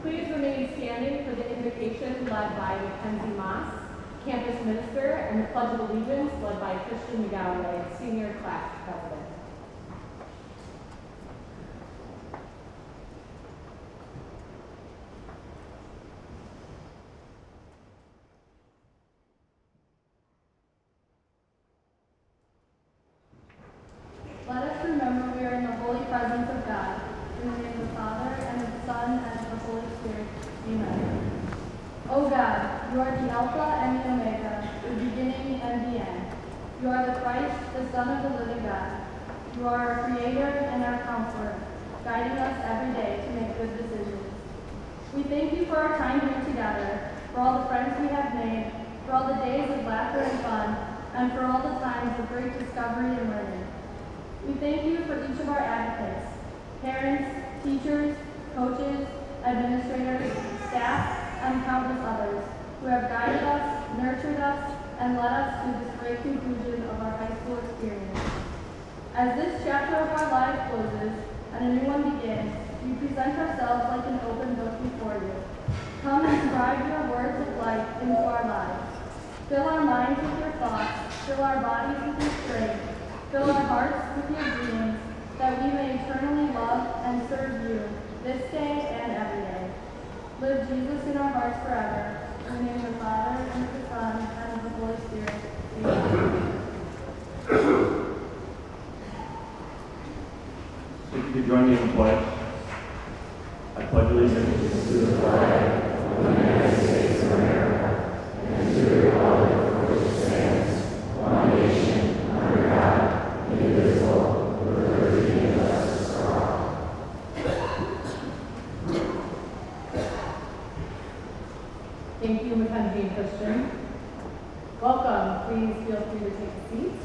Please remain standing for the invocation led by Mackenzie Moss, campus minister, and the Pledge of Allegiance led by Christian McGalloway, senior class president. Let us remember we are in the holy presence of God. In the name of the Father, and of the Son, and of the Holy Spirit. Amen. O God, you are the Alpha and the Omega, the beginning and the end. You are the Christ, the Son of the living God. You are our Creator and our Counselor, guiding us every day to make good decisions. We thank you for our time here together, for all the friends we have made, for all the days of laughter and fun, and for all the times of great discovery and learning. We thank you for each of our advocates, parents, teachers, coaches, administrators, staff, and countless others who have guided us, nurtured us, and led us to this great conclusion of our high school experience. As this chapter of our lives closes and a new one begins, we present ourselves like an open book before you. Come and scribe your words of life into our lives. Fill our minds with your thoughts, fill our bodies with your strength, fill our hearts with your dreams, that we may eternally love and serve you this day and every day. Live Jesus in our hearts forever. In the name of the Father, and of the Son, and of the Holy Spirit. Amen. If you could join me in the pledge. I pledge allegiance to the flag of the United States of America and to the republic for which it stands, one nation, under God, indivisible, with liberty and justice for all. Thank you, Mackenzie and Christian. Welcome. Please feel free to take a seat.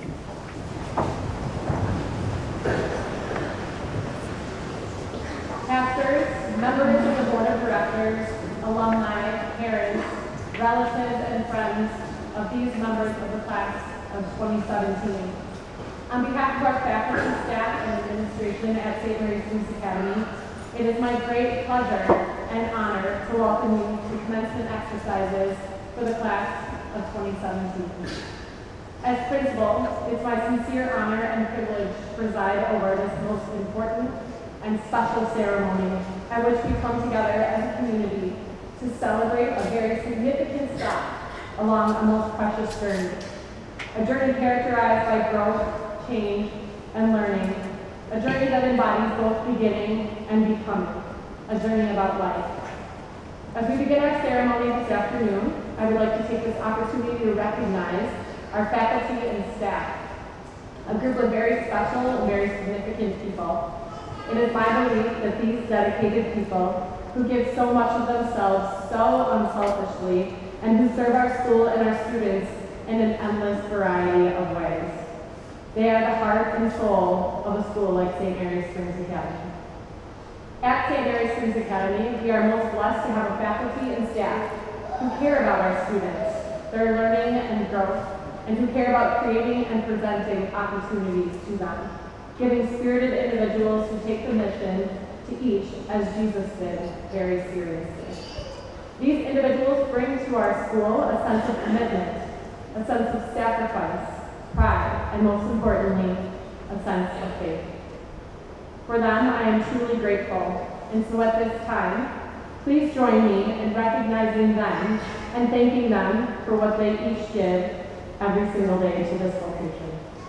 Pastors, members of the board of directors, alumni, parents, relatives, and friends of these members of the class of 2017. On behalf of our faculty, staff, and administration at St. Mary's Students Academy, it is my great pleasure and honor to welcome you to commencement exercises for the class of 2017. As principal, it's my sincere honor and privilege to preside over this most important and special ceremony at which we come together as a community to celebrate a very significant step along a most precious journey. A journey characterized by growth, change, and learning. A journey that embodies both beginning and becoming. A journey about life. As we begin our ceremony this afternoon, I would like to take this opportunity to recognize our faculty and staff, a group of very special and very significant people. It is my belief that these dedicated people, who give so much of themselves so unselfishly, and who serve our school and our students in an endless variety of ways. They are the heart and soul of a school like St. Mary's Students Academy. At St. Mary's Students Academy, we are most blessed to have a faculty and staff who care about our students, their learning and growth, and who care about creating and presenting opportunities to them, giving spirited individuals who take the mission to each, as Jesus did, very seriously. These individuals bring to our school a sense of commitment, a sense of sacrifice, pride, and most importantly, a sense of faith. For them, I am truly grateful, and so at this time, please join me in recognizing them and thanking them for what they each give every single day to this vocation.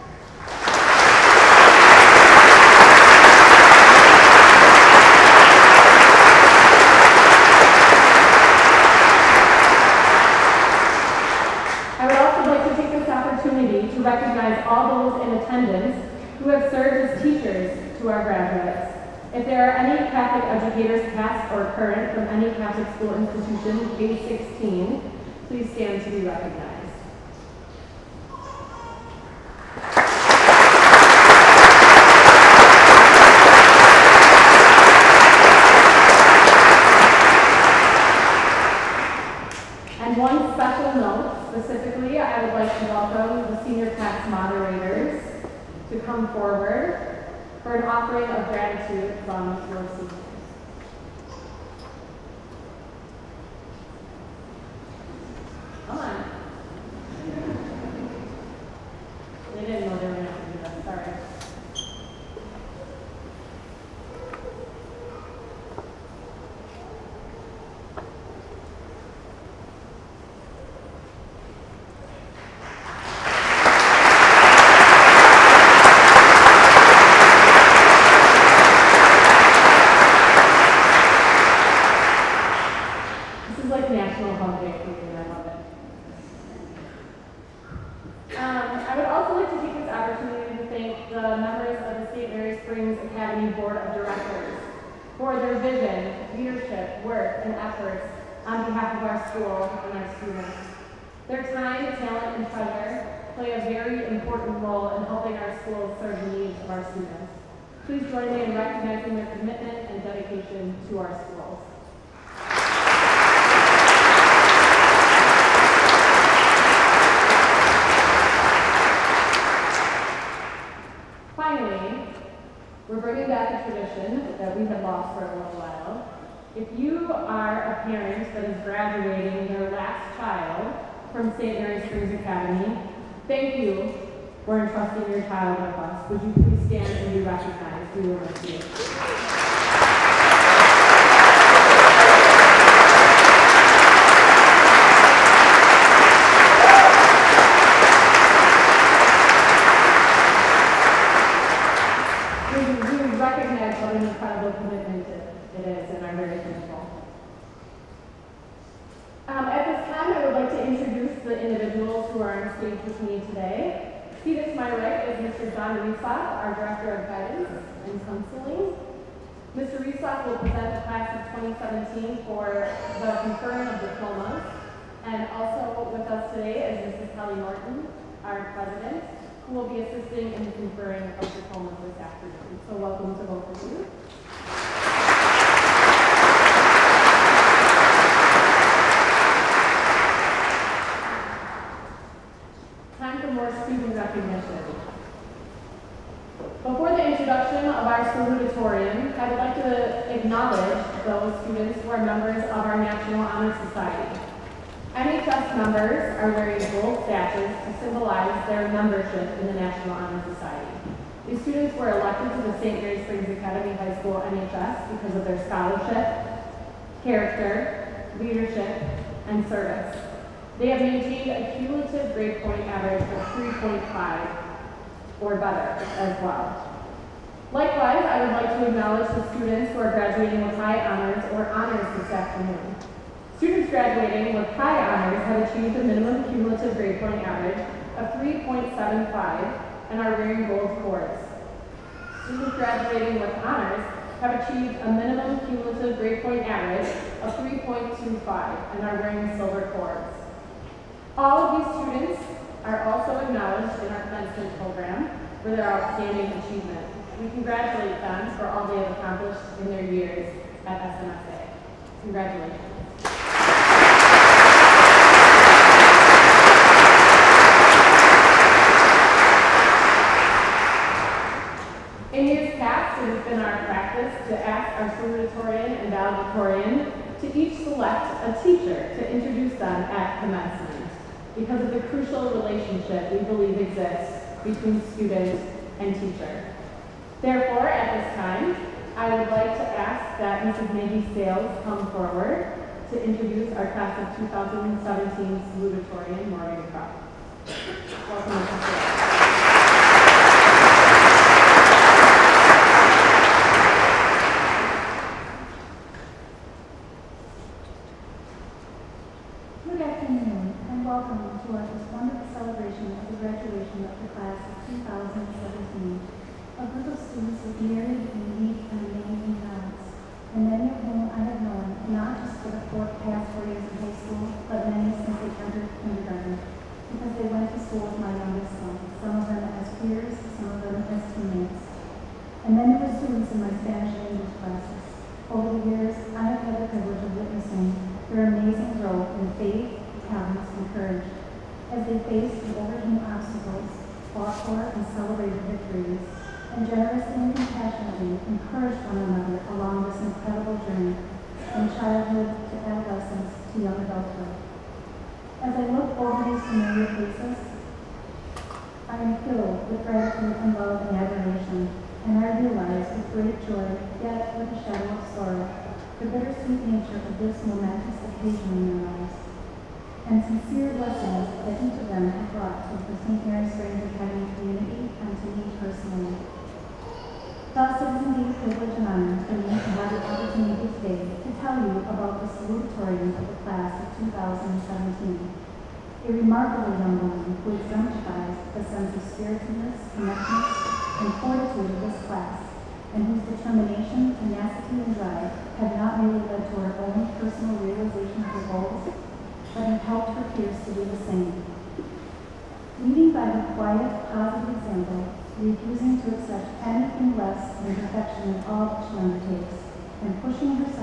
I would also like to take this opportunity to recognize all those in attendance who have served as teachers to our graduates. If there are any Catholic educators past or current from any Catholic school institution, K-16, please stand to be recognized. And one special note, specifically, I would like to welcome the senior class moderators to come forward for an offering of gratitude from your seniors. work, and efforts on behalf of our school and our students. Their time, talent, and treasure play a very important role in helping our schools serve the needs of our students. Please join me in recognizing their commitment and dedication to our schools. Finally, we're bringing back a tradition that we had lost for a little while. If you are a parent that is graduating their last child from St. Mary Springs Academy, thank you for entrusting your child with us. Would you please stand and be recognized? We will receive you. We recognize what an incredible commitment it is, and I'm very thankful. At this time, I would like to introduce the individuals who are on stage with me today. Seated to my right is Mr. John Reesock, our Director of Guidance and Counseling. Mr. Reesock will present the class of 2017 for the conferring of diplomas. And also with us today is Mrs. Kelly Norton, our President, who will be assisting in the conferring of diplomas this afternoon. So welcome to both of you. Time for more student recognition. Before the introduction of our salutatorian, I would like to acknowledge those students who are members of our National Honor Society. NHS members are wearing gold sashes to symbolize their membership in the National Honor Society. These students were elected to the St. Mary Springs Academy High School NHS because of their scholarship, character, leadership, and service. They have maintained a cumulative grade point average of 3.5 or better as well. Likewise, I would like to acknowledge the students who are graduating with high honors or honors this afternoon. Students graduating with high honors have achieved a minimum cumulative grade point average of 3.75 and are wearing gold cords. Students graduating with honors have achieved a minimum cumulative grade point average of 3.25 and are wearing silver cords. All of these students are also acknowledged in our commencement program for their outstanding achievement. We congratulate them for all they have accomplished in their years at SMSA. Congratulations. In years past, it has been our practice to ask our salutatorian and valedictorian to each select a teacher to introduce them at commencement because of the crucial relationship we believe exists between student and teacher. Therefore, at this time, I would like to ask that Mrs. Maggie Sales come forward to introduce our class of 2017 salutatorian, Morgan Croft. Welcome, Mrs. Sales. Good afternoon, and welcome to this wonderful celebration of the graduation of the class of 2017. A group of students with myriad unique and amazing talents, and many of whom I have known not just for the past 4 years in high school, but many since they entered kindergarten, because they went to school with my youngest son, some of them as peers, some of them as teammates. And then there were students in my Spanish language classes. Over the years, I have had the privilege of witnessing their amazing growth in faith, talents, and courage as they faced and overcame obstacles, fought for and celebrated victories, and generously and compassionately encouraged one another along this incredible journey from childhood to adolescence to young adulthood. As I look over these familiar faces, I am filled with gratitude and love and admiration, and I realize with great joy, yet with a shadow of sorrow, the bittersweet nature of this momentous occasion in their lives, and sincere blessings that each of them have brought to the St. Mary Springs Academy community and to me personally. Thus, it is indeed a privilege and honor for me to have the opportunity today to tell you about the salutatorian of the class of 2017, a remarkable young woman who exemplifies the sense of spiritedness, connectedness, and fortitude of this class, and whose determination, tenacity, and drive have not merely led to her own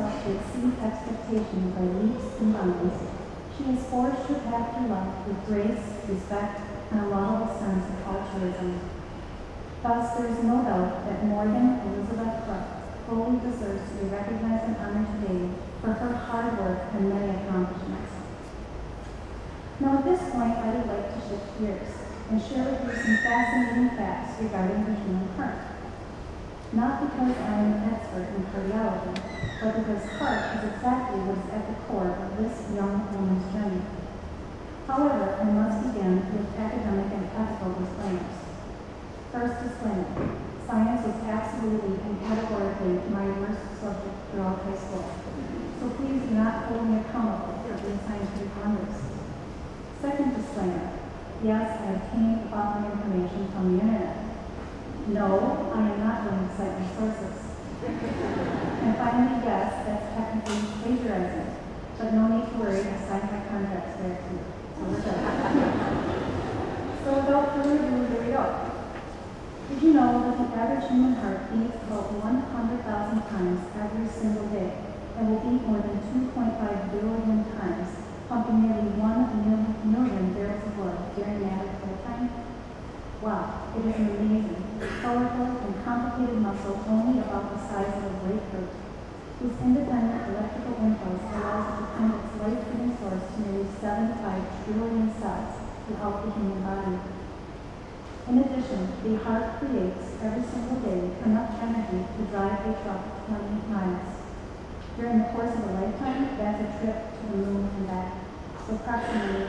herself to exceed expectations by leaps and bounds, she has forged her path through life with grace, respect, and a laudable sense of altruism. Thus, there is no doubt that Morgan Elizabeth Clark fully deserves to be recognized and honored today for her hard work and many accomplishments. Now, at this point, I would like to shift gears and share with you some fascinating facts regarding the human heart. Not because I am an expert in cardiology, but because heart is exactly what is at the core of this young woman's journey. However, I must begin with academic and ethical disclaimers. First disclaimer, science was absolutely and categorically my worst subject throughout high school, so please do not hold me accountable for these scientific wonders. Second disclaimer, yes, I obtained the following information from the internet. No, I am not going to cite my sources. And finally, yes, that's technically plagiarizing, but no need to worry, I signed my contracts there too. So we're good. So without further ado, here we go. Did you know that the average human heart beats about 100,000 times every single day and will beat more than 2.5 billion times, pumping nearly 1 million barrels of blood during an average lifetime? Wow, it is an amazing, powerful, and complicated muscle only about the size of a grapefruit, whose independent electrical impulse allows it to pump its life-giving source to nearly 75 trillion cells throughout the human body. In addition, the heart creates every single day enough energy to drive a truck 20 miles. During the course of a lifetime, that's a trip to the moon and back. So approximately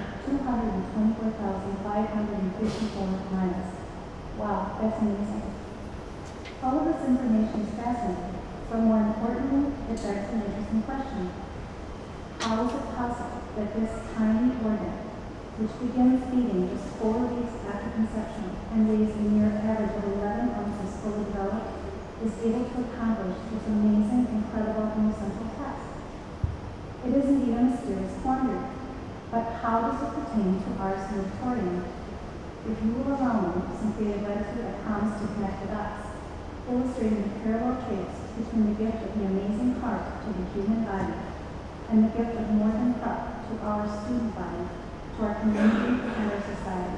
224,554 miles. Wow, that's amazing. All of this information is fascinating, but more importantly, it begs an interesting question. How is it possible that this tiny organ, which begins beating just 4 weeks after conception and weighs a mere average of 11 ounces fully developed, is able to accomplish this amazing, incredible, and essential task? It is indeed a mysterious quandary. But how does it pertain to our sanatorium? If you will allow me some creative latitude, I promise to connect the dots, illustrating the parallel traits between the gift of the amazing heart to the human body and the gift of Morgan Clark to our student body, to our community and our society.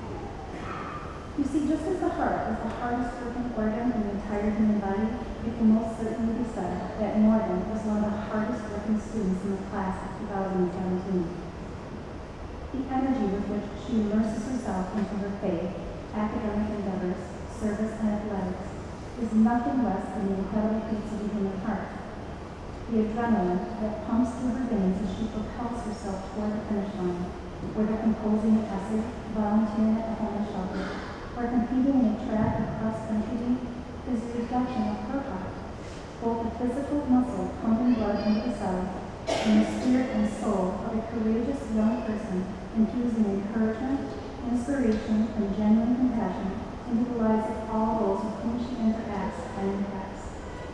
You see, just as the heart is the hardest working organ in the entire human body, it can most certainly be said that Morgan was one of the hardest working students in the class of 2017. The energy with which she immerses herself into her faith, academic endeavors, service, and athletics is nothing less than the incredible feats of the human heart. The adrenaline that pumps through her veins as she propels herself toward the finish line, whether composing an essay, volunteering at the homeless shelter, or competing in a track or cross-country meet, is the reflection of her heart, both the physical muscle pumping blood into the cells and the spirit and soul of a courageous young person infusing encouragement, inspiration, and genuine compassion into the lives of all those with whom she interacts and impacts.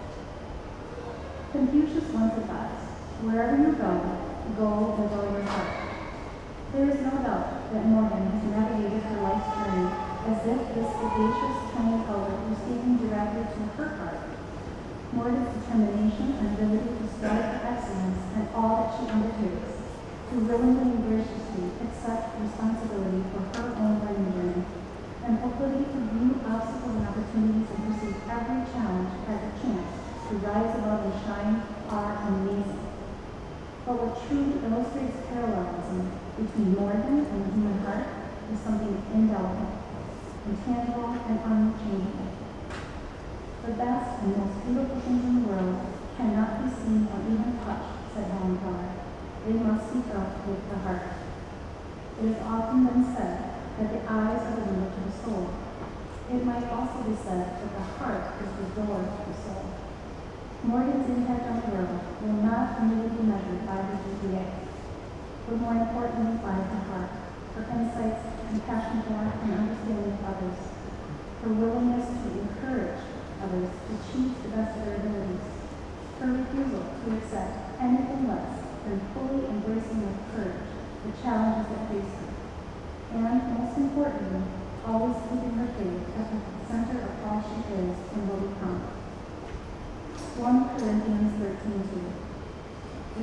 Confucius once advised, wherever you go with all your heart. There is no doubt that Morgan has navigated her life's journey as if this sagacious tiny elder were speaking directly to her heart. Morgan's determination and ability to strive for excellence in all that she undertakes, to willingly and graciously accept responsibility for her own learning journey, and ability to view obstacles and opportunities and pursue every challenge as a chance to rise above and shine are amazing. But what truly illustrates parallelism between Morgan and the human heart is something indelible, intangible, and unchangeable. The best and most beautiful things in the world cannot be seen or even touched, said Helen Keller. They must be felt with the heart. It has often been said that the eyes are the window to the soul. It might also be said that the heart is the door to the soul. Morgan's impact on the world will not merely be measured by her GPA, but more importantly by her heart, her insights, compassion for and understanding of others, her willingness to encourage others to achieve the best of their abilities, her refusal to accept anything less than fully embracing with courage the challenges that face her, and most importantly, always keeping her faith at the center of all she is and will become. 1 Corinthians 13:2.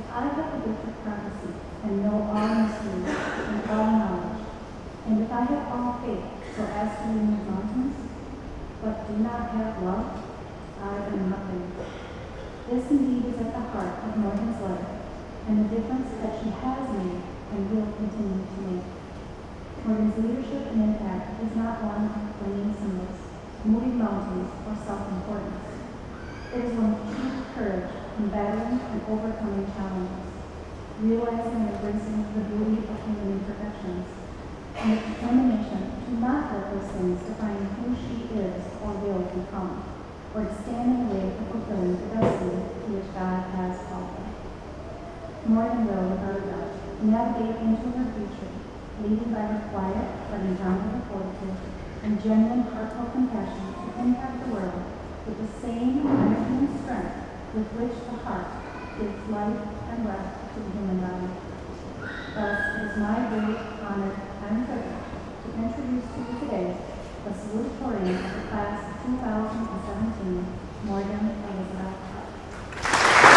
I have the gift of prophecy and know all mysteries and all knowledge. And if I have all faith so as to remove mountains, but do not have love, I am nothing. This indeed is at the heart of Morgan's letter, and the difference that she has made and will continue to make. Morgan's leadership and impact is not one of claiming symbols, moving mountains, or self-importance. It is one of true courage in battling and overcoming challenges, realizing and embracing the beauty of human imperfections, and the determination to not let those things define who she is or will become, or to stand in the way of fulfilling the destiny to which God has called her. Morgan will, without a doubt, navigate into her future, leading by her quiet but indomitable fortitude and genuine heartfelt compassion to impact the world with the same energy and strength with which the heart gives life and breath to the human body. Thus, it is my great honor and privilege to introduce to you today the salutatorian of the class of 2017, Morgan Elizabeth Hutt.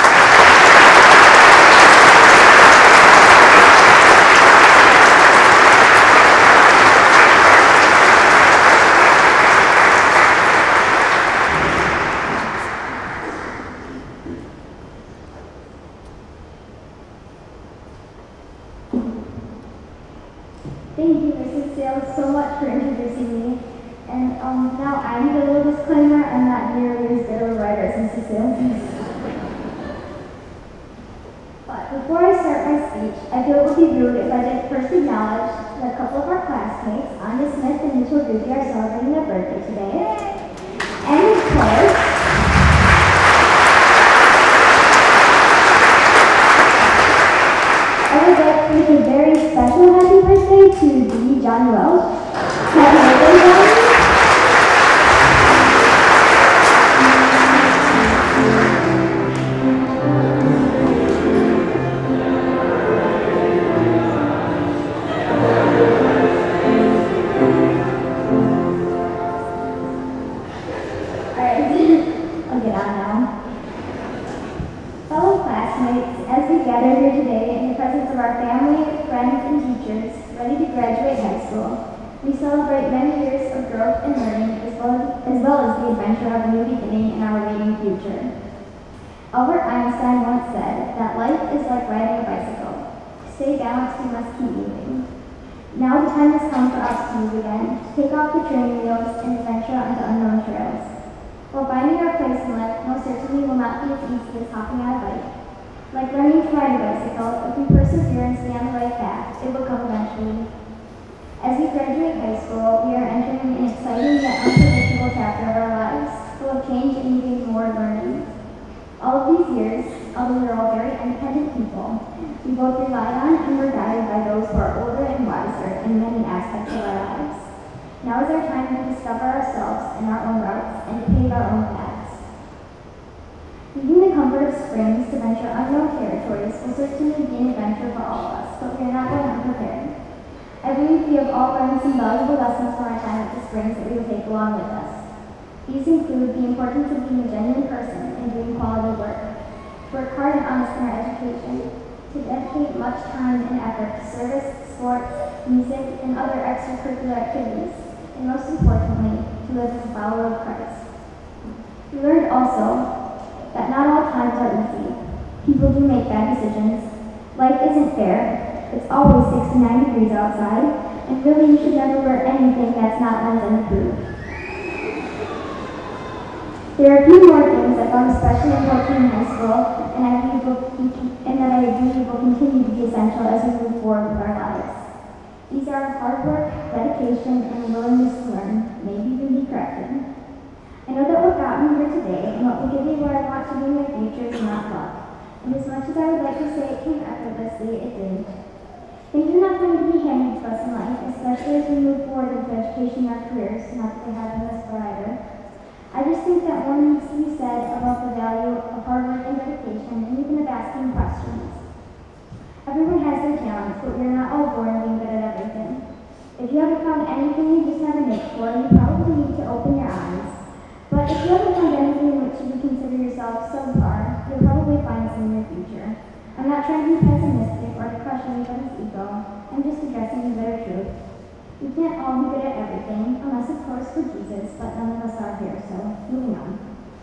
Thank you, Mrs. Sales, so much for introducing me. And now I need a little disclaimer. I'm not nearly as good of a writer as Mrs. Sales. But before I start my speech, I feel it would be rude if I didn't first acknowledge that a couple of our classmates, Anya Smith and Mitchell Guthrie, are celebrating their birthday today. And of course, I would like to wish a very special happy birthday to D. John Welsh. Happy birthday, John. Alright, I'll get on now. Fellow classmates, as we gather here today in the presence of our family, friends, and teachers ready to graduate high school, we celebrate many years of growth and learning as well as the adventure of a new beginning in our waiting future. Albert Einstein once said that life is like riding a bicycle. To stay balanced, we must keep moving. Now the time has come for us to move again, to take off the training wheels and venture onto unknown trails. While finding our place in life most certainly will not be as easy as hopping on a bike. Like learning to ride a bicycle, if we persevere and stay on the right path, it will come eventually. As we graduate high school, we are entering an exciting yet unpredictable chapter of our lives, full of change and even more learning. All of these years, although we are all very independent people, we both relied on and were guided by those who are older and wiser in many aspects of our lives. Now is our time to discover ourselves and our own routes and to pave our own paths. Leaving the comfort of springs to venture unknown territories will certainly be an adventure for all of us, but we are not going unprepared. I believe we have all learned some valuable lessons from our time at the Springs that we will take along with us. These include the importance of being a genuine person and doing quality work, to work hard and honest in our education, to dedicate much time and effort to service, sports, music, and other extracurricular activities, and most importantly, to live as a follower of Christ. We learned also that not all times are easy. People do make bad decisions. Life isn't fair. It's always 69 degrees outside, and really you should never wear anything that's not lens approved. There are a few more things I found especially important in high school, and that I believe will continue to be essential as we move forward with our lives. These are hard work, dedication, and willingness to learn, maybe even be corrected. I know that what got me here today and what will give me where I want to be in my future is not luck. And as much as I would like to say it came effortlessly, it didn't. Things are not going to be handed to us in life, especially as we move forward with education and our careers, not that they have been thus far either. I just think that more needs to be said about the value of hard work and dedication, and even of asking questions. Everyone has their talents, but we are not all born being good at everything. If you haven't found anything you just have a niche for, you probably need to open your eyes. But if you haven't found anything in which you would consider yourself subpar, you'll probably find some in your future. I'm not trying to be pessimistic or to crush anybody's ego. I'm just addressing the bitter truth. We can't all be good at everything, unless of course we're Jesus, but none of us are here, so moving on.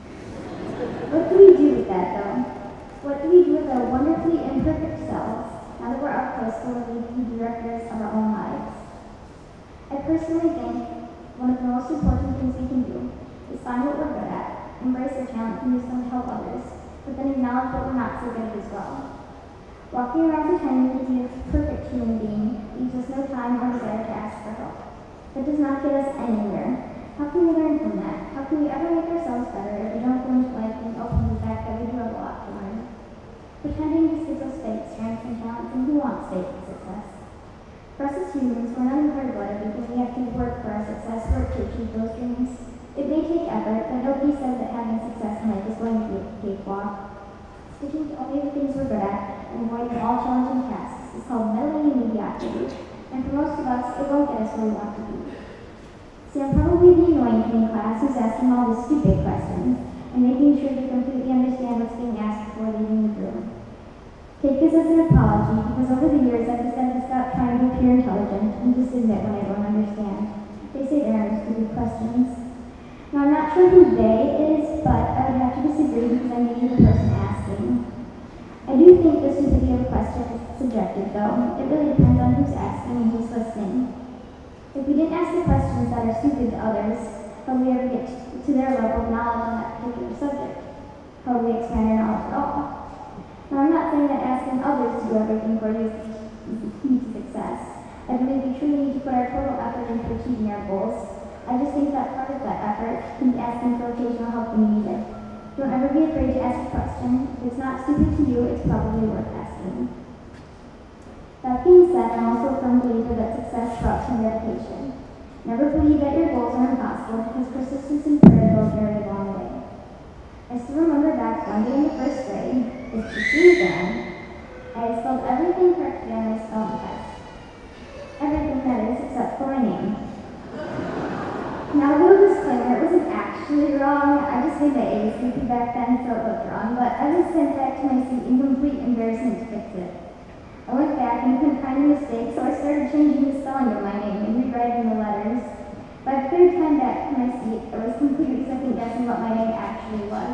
What do we do with that, though? What do we do with our wonderfully imperfect selves, now that we're up close to the directors of our own lives? I personally think one of the most important things we can do is find what we're good at, embrace our talents and use them to help others, but then acknowledge what we're not so good at as well. Walking around pretending to be a perfect human being leaves us no time or desire to ask for help. That does not get us anywhere. How can we learn from that? How can we ever make ourselves better if we don't go into life being open to the fact that we do have a lot to learn? Pretending just gives us fake strengths and talents, and who wants fake success? For us as humans, we're not hard-blooded because we have to work for our success, work to achieve those dreams. It may take effort, but nobody says that having success in life is going to be a cakewalk. Sticking to only the things we're good at and avoiding all challenging tasks is called meddling in mediocrity, and for most of us, it won't get us where we want to be. See, I'm probably the annoying kid in class who's asking all the stupid questions and making sure they completely understand what's being asked before leaving the room. Take this as an apology, because over the years I've decided to stop trying to appear intelligent and just admit when I don't understand. They say there are stupid questions. Now, I'm not sure who they is, but I would have to disagree because I may be the person asking. I do think the stupidity of a question is subjective, though. It really depends on who's asking and who's listening. If we didn't ask the questions that are stupid to others, how would we ever get to their level of knowledge on that particular subject? How would we expand our knowledge at all? Now, I'm not saying that asking others to do everything for you is the key to success. I believe we truly need to put our total effort into achieving our goals. I just think that part of that effort can be asking for occasional help when you need it. Don't ever be afraid to ask a question. If it's not stupid to you, it's probably worth asking. That being said, I'm also a firm believer that success starts from dedication. Never believe that your goals are impossible because persistence and prayer go a very long way. I still remember back one day in the first grade, it's the C again. I had spelled everything correctly on my spelling test. Everything that is, except for my name. Now, a little disclaimer, it wasn't actually wrong. I just made my A's goofy back then, so it looked wrong. But I was sent back to my seat in complete embarrassment to fix it. I went back and couldn't find a mistake, so I started changing the spelling of my name and rewriting the letters. By the third time back to my seat, I was completely second-guessing what my name actually was.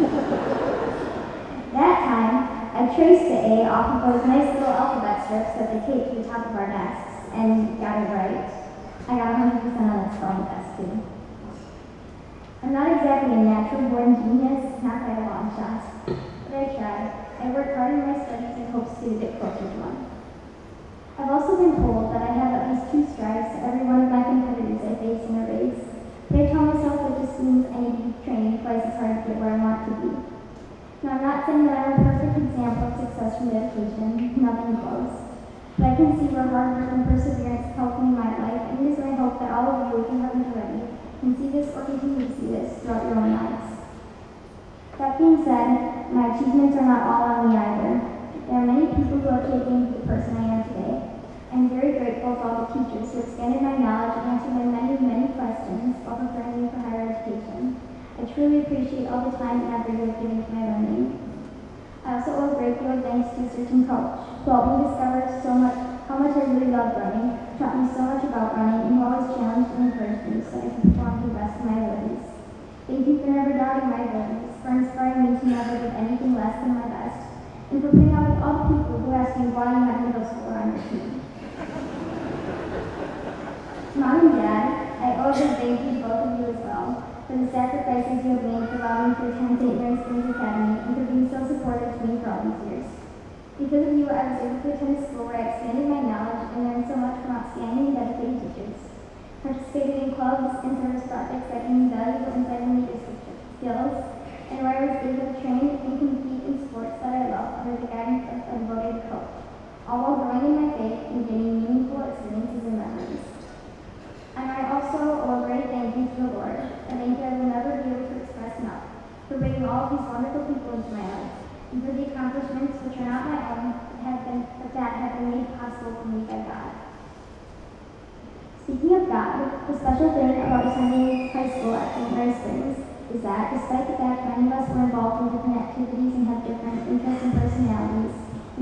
That time, I traced the A off of those nice little alphabet strips that they taped to the top of our desks and got it right. I got 100% on that spelling test, too. I'm not exactly a natural-born genius, not by a long shot, but I tried. I worked hard in my studies in hopes to get a bit closer to one. I've also been told that I have at least 2 strikes to every one of my competitors I face in a race, but I tell myself that this means I need to be training twice as hard to get where I want to be. Now, I'm not saying that I'm a perfect example of success from dedication, nothing close. But I can see where hard work and perseverance helped me in my life, and it is my hope that all of you, if you haven't already, can see this or continue to see this throughout your own lives. That being said, my achievements are not all on me either. There are many people who have taken me to the person I am today. I'm very grateful for all the teachers who expanded my knowledge and answered my many, many questions while preparing me for higher education. I truly appreciate all the time and effort you have given to my learning. I also owe a great deal of thanks to a certain coach who helped me discover how much I really love running, taught me so much about running, and who always challenged and encouraged me so I could perform to the best of my abilities. Thank you for never doubting my abilities, for inspiring me to never give anything less than my best, and for putting up with all the people who asked me why you had middle school on your team. Mom and Dad, I owe a big thank you to both of you as well, for the sacrifices you have made to allow me to attend St. Mary's Springs Academy and for being so supportive to me for all these years. Because of you, I was able to attend a school where I expanded my knowledge and learned so much from outstanding and dedicated teachers. Participated in clubs and service projects that gave me valuable insight and leadership skills, and where I was able to train and compete in sports that I love under the guidance of a devoted coach, all while growing in my faith and gaining meaningful experiences and memories. And I also owe a great thank you to the Lord, a thank you I will never be able to express enough, for bringing all of these wonderful people into my life, and for the accomplishments which are not my own, but that have been made possible for me by God. Speaking of God, the special thing about attending high school at St. Mary's Springs is that, despite the fact many of us were involved in different activities and have different interests and personalities, we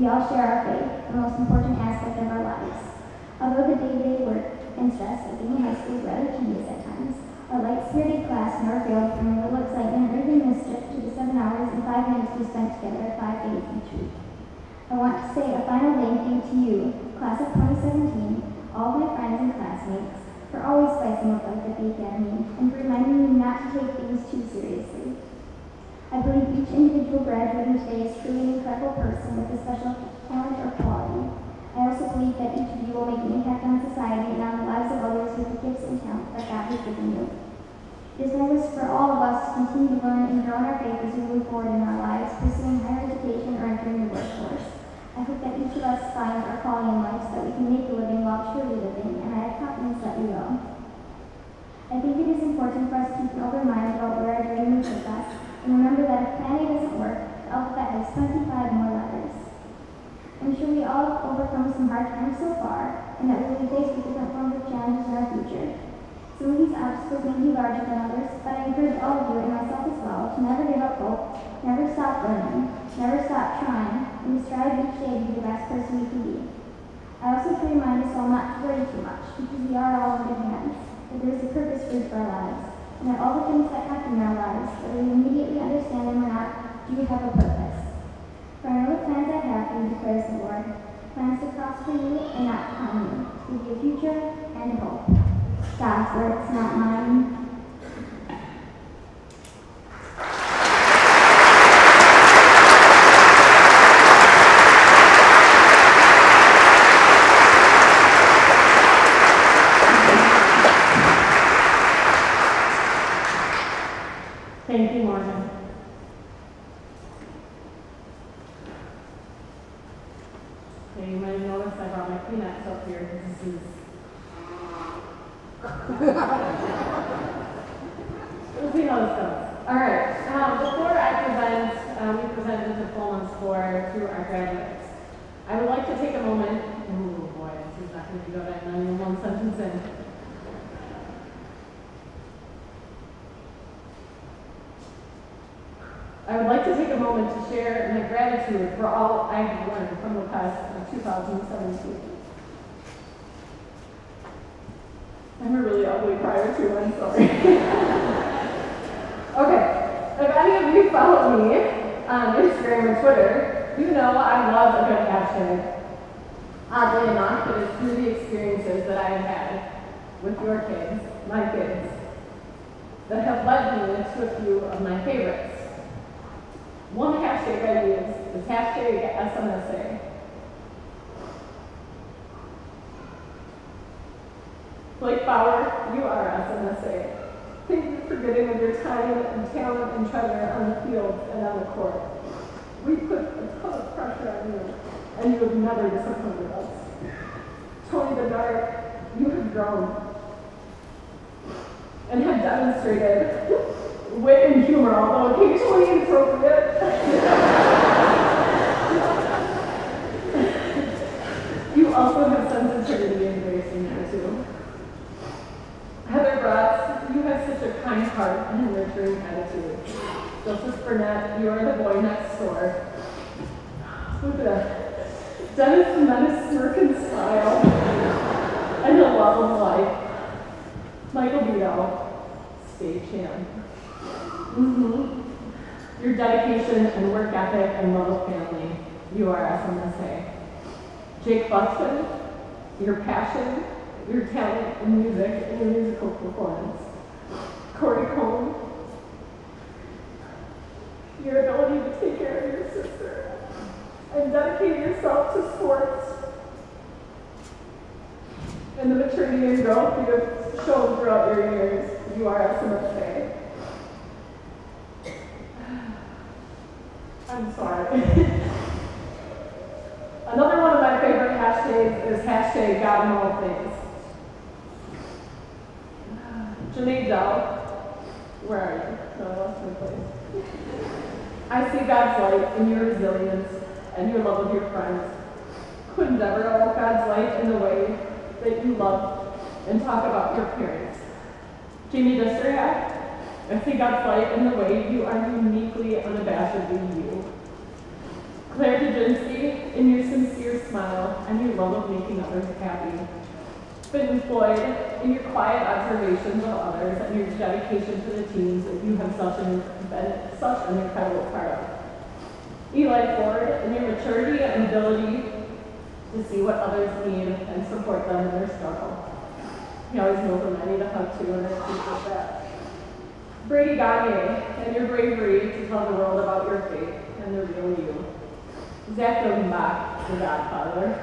We all share our faith, the most important aspect of our lives. Although the day-to-day work and stress of being in high school is rather tedious at times, our light-spirited class never failed from a little excitement or even mischief to the 7 hours and 5 minutes we spent together 5 days each week. I want to say a final thank you to you, class of 2017, all of my friends and classmates, for always spicing up life at the Academy and for reminding me not to take things too seriously. I believe each individual graduating today is truly an incredible person with a special talent or quality. I also believe that each of you will make an impact on society and on the lives of others with the gifts and talents that God has given you. It is my wish for all of us to continue to learn and grow in our faith as we move forward in our lives, pursuing higher education or entering the workforce. I hope that each of us finds our calling in life so that we can make a living while truly living, and I have confidence that we will. I think it is important for us to keep an open mind about where our dream will take us, and remember that if Plan A doesn't work, the alphabet has 25 more letters. I'm sure we all have overcome some hard times so far, and that we will be faced with different forms of challenges in our future. Some of these obstacles may be larger than others, but I encourage all of you, and myself as well, to never give up hope, never stop learning, never stop trying, and to strive each day to be the best person we can be. I also try to remind us all not to worry too much, because we are all in good hands, that there is a purpose for each of our lives, and that all the things that happen in our lives, whether we immediately understand them or not, do have a purpose. For I know the plans I have for you, declares the Lord, plans to prosper you and not to harm you, to give you a future and a hope. God's words, not mine. Thank you, Morgan. Okay, you might have noticed I brought my Kleenex up here because this is we'll see how this goes. All right. Before we present the diplomas to our graduates, I would like to take a moment. Oh boy, this is not going to go that not even one sentence in. I would like to take a moment to share my gratitude for all I have learned from the class of 2017. I'm a really ugly crier too, I'm sorry. Okay, if any of you follow me on Instagram or Twitter, you know I love a good hashtag. Oddly enough, it is through the experiences that I have had with your kids, my kids, that have led me to a few of my favorites. One hashtag I use is hashtag SMSA. Blake Bauer, you are SMSA. Thank you for giving of your time and talent and treasure on the field and on the court. We put a ton of pressure on you, and you have never disappointed us. Tony Bedard, you have grown and have demonstrated wit and humor, although occasionally inappropriate. You also have sensitivity and grace in there too. Heather Bratz, you have such a kind heart and nurturing attitude. Joseph Burnett, you are the boy next door. Look at that. Dennis Menace smirking smile and a love of life. Michael Beadle, stage hand. Your dedication and work ethic and love of family, you are SMSA. Jake Buxton, your passion, your talent in music and your musical performance. Corey Cohn, your ability to take care of your sister and dedicate yourself to sports. And the maturity and growth you have shown throughout your years, you are SMSA. I'm sorry. Another one of my favorite hashtags is hashtag God in all things. Janae Dell, where are you? No, I lost my place. I see God's light in your resilience and your love of your friends. Couldn't ever know God's light in the way that you love and talk about your parents. Jamie Destariak, I see God's light in the way you are uniquely, unabashedly you. Claire Dudzinski, in your world of making others happy. Been employed in your quiet observations of others and your dedication to the teams that you have been such an incredible part of. Eli Ford, in your maturity and ability to see what others need and support them in their struggle. He always knows when I need a hug too, and I appreciate that. Brady Gagne, and your bravery to tell the world about your faith and the real you. Zach Dodenbach, the Godfather.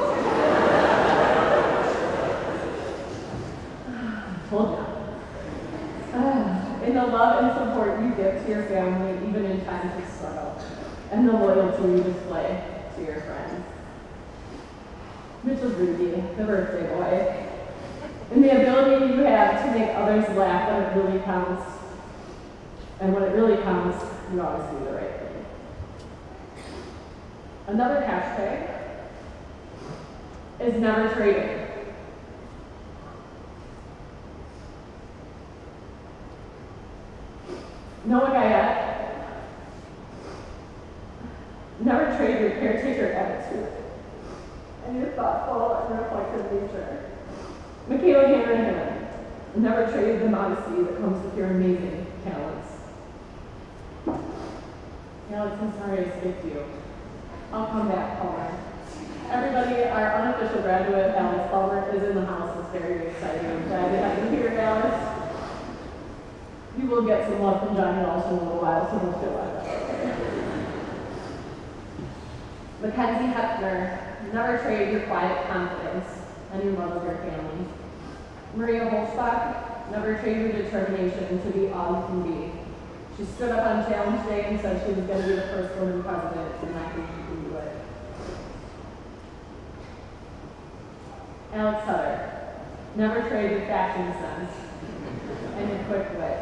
Told ya. In the love and support you give to your family, even in times of struggle, and the loyalty you display to your friends. Mitchell Rudy, the birthday boy. And the ability you have to make others laugh when it really counts. And when it really counts, you always do the right thing. Another hashtag is never trading. Noah Guyette, never trade your caretaker attitude and your thoughtful and reflective nature. Michaela Hanrahan, never trade the modesty that comes with your amazing talents. Alex, I'm sorry I skipped you. I'll come back, Palmer. Everybody, our unofficial graduate, Alex Palmer, is in the house. It's very exciting. I'm glad to have you here, Alex. You will get some love from Johnny Walsh in a little while, so don't feel like that. Mackenzie Hefner, never trade your quiet confidence and your love of your family. Maria Holzbach, never trade your determination to be all you can be. She stood up on Challenge Day and said she was going to be the first woman president, and I think she can do it. Alex Hutter, never trade your fashion sense and your quick wit.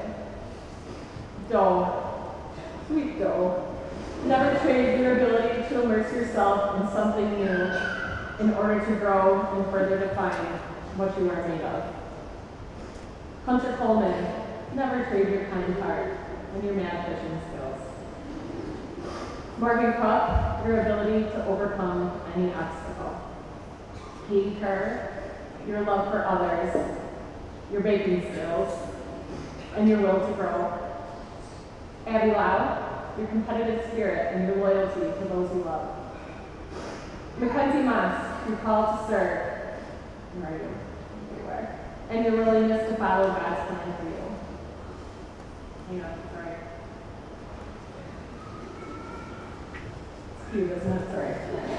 Doe, sweet Doe, never trade your ability to immerse yourself in something new in order to grow and further define what you are made of. Hunter Coleman, never trade your kind heart and your mad fishing skills. Morgan Krupp, your ability to overcome any obstacle. Katie Kerr, your love for others, your baking skills, and your will to grow. Abby Lau, your competitive spirit and your loyalty to those you love. Mackenzie Moss, your call to serve. Where are you? Everywhere. And your willingness to follow God's plan for you. Hang on, sorry. It's cute, isn't it? Sorry.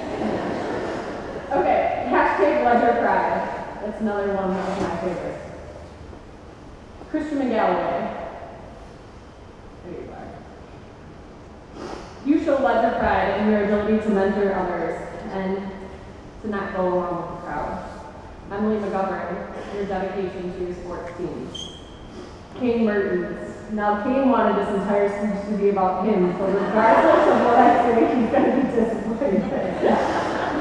Okay, hashtag Ledger Pride. That's another one of my favorites. Christian McGalloway. There you are. You show Ledger Pride in your ability to mentor others and to not go along with the crowd. Emily McGovern, your dedication to your sports teams. Kane Mertens. Now, Kane wanted this entire speech to be about him, so regardless of what I say, he's going to be disappointed.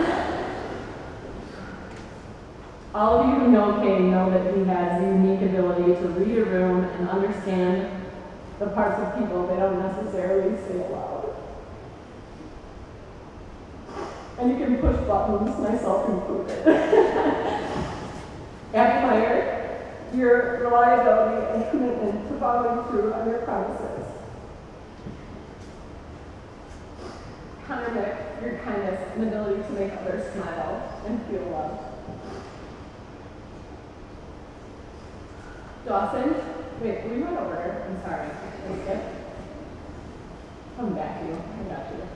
All of you who know Kane know that he has the unique ability to read a room and understand the parts of people they don't necessarily say aloud. And you can push buttons, myself included. Abby Meyer, your reliability and commitment to following through on your promises. Connor Mick, your kindness and ability to make others smile and feel loved. Dawson, wait, we went over her. I'm sorry. Come back to you. I got you.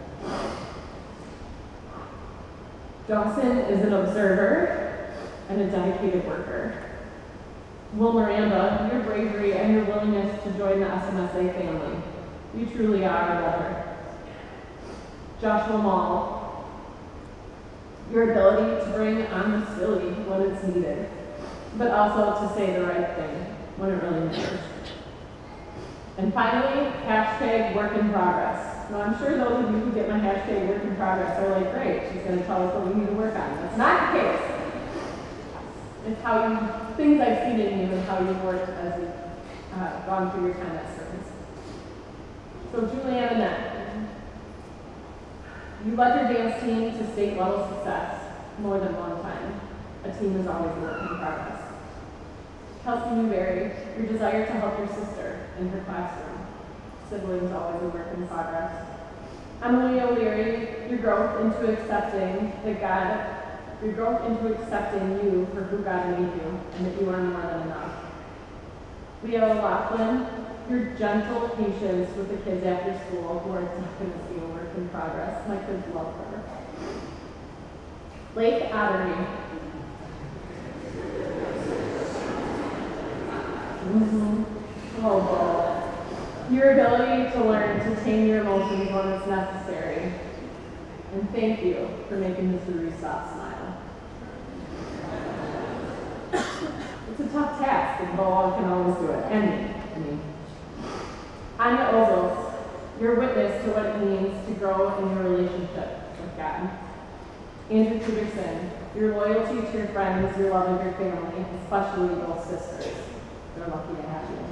Dawson is an observer and a dedicated worker. Will Miranda, your bravery and your willingness to join the SMSA family. You truly are a lover. Joshua Mall, your ability to bring on hostility when it's needed, but also to say the right thing when it really matters. And finally, hashtag work in progress. Now I'm sure those of you who get my hashtag work in progress are like, great, she's going to tell us what we need to work on. That's not the case. It's how you, things I've seen in you and how you've worked as you've gone through your time at service. So Julianne Annette, you led your dance team to state level success. more than one time. A team is always a work in progress. Kelsey Newberry, your desire to help your sister in her classroom. Siblings always a work in progress. Emily O'Leary, your growth into accepting you for who God made you and that you are more than enough. Leah O'Loughlin, your gentle patience with the kids after school who are definitely a work in progress. My kids love her. Blake Ottery. Oh, boy. Your ability to learn to tame your emotions when it's necessary. And thank you for making Mr. Restop smile. It's a tough task, and Boa can always do it. And me. Anya Ogles, your witness to what it means to grow in your relationship with God. Andrew Peterson, your loyalty to your friends, your love of your family, especially both sisters. They're lucky to have you.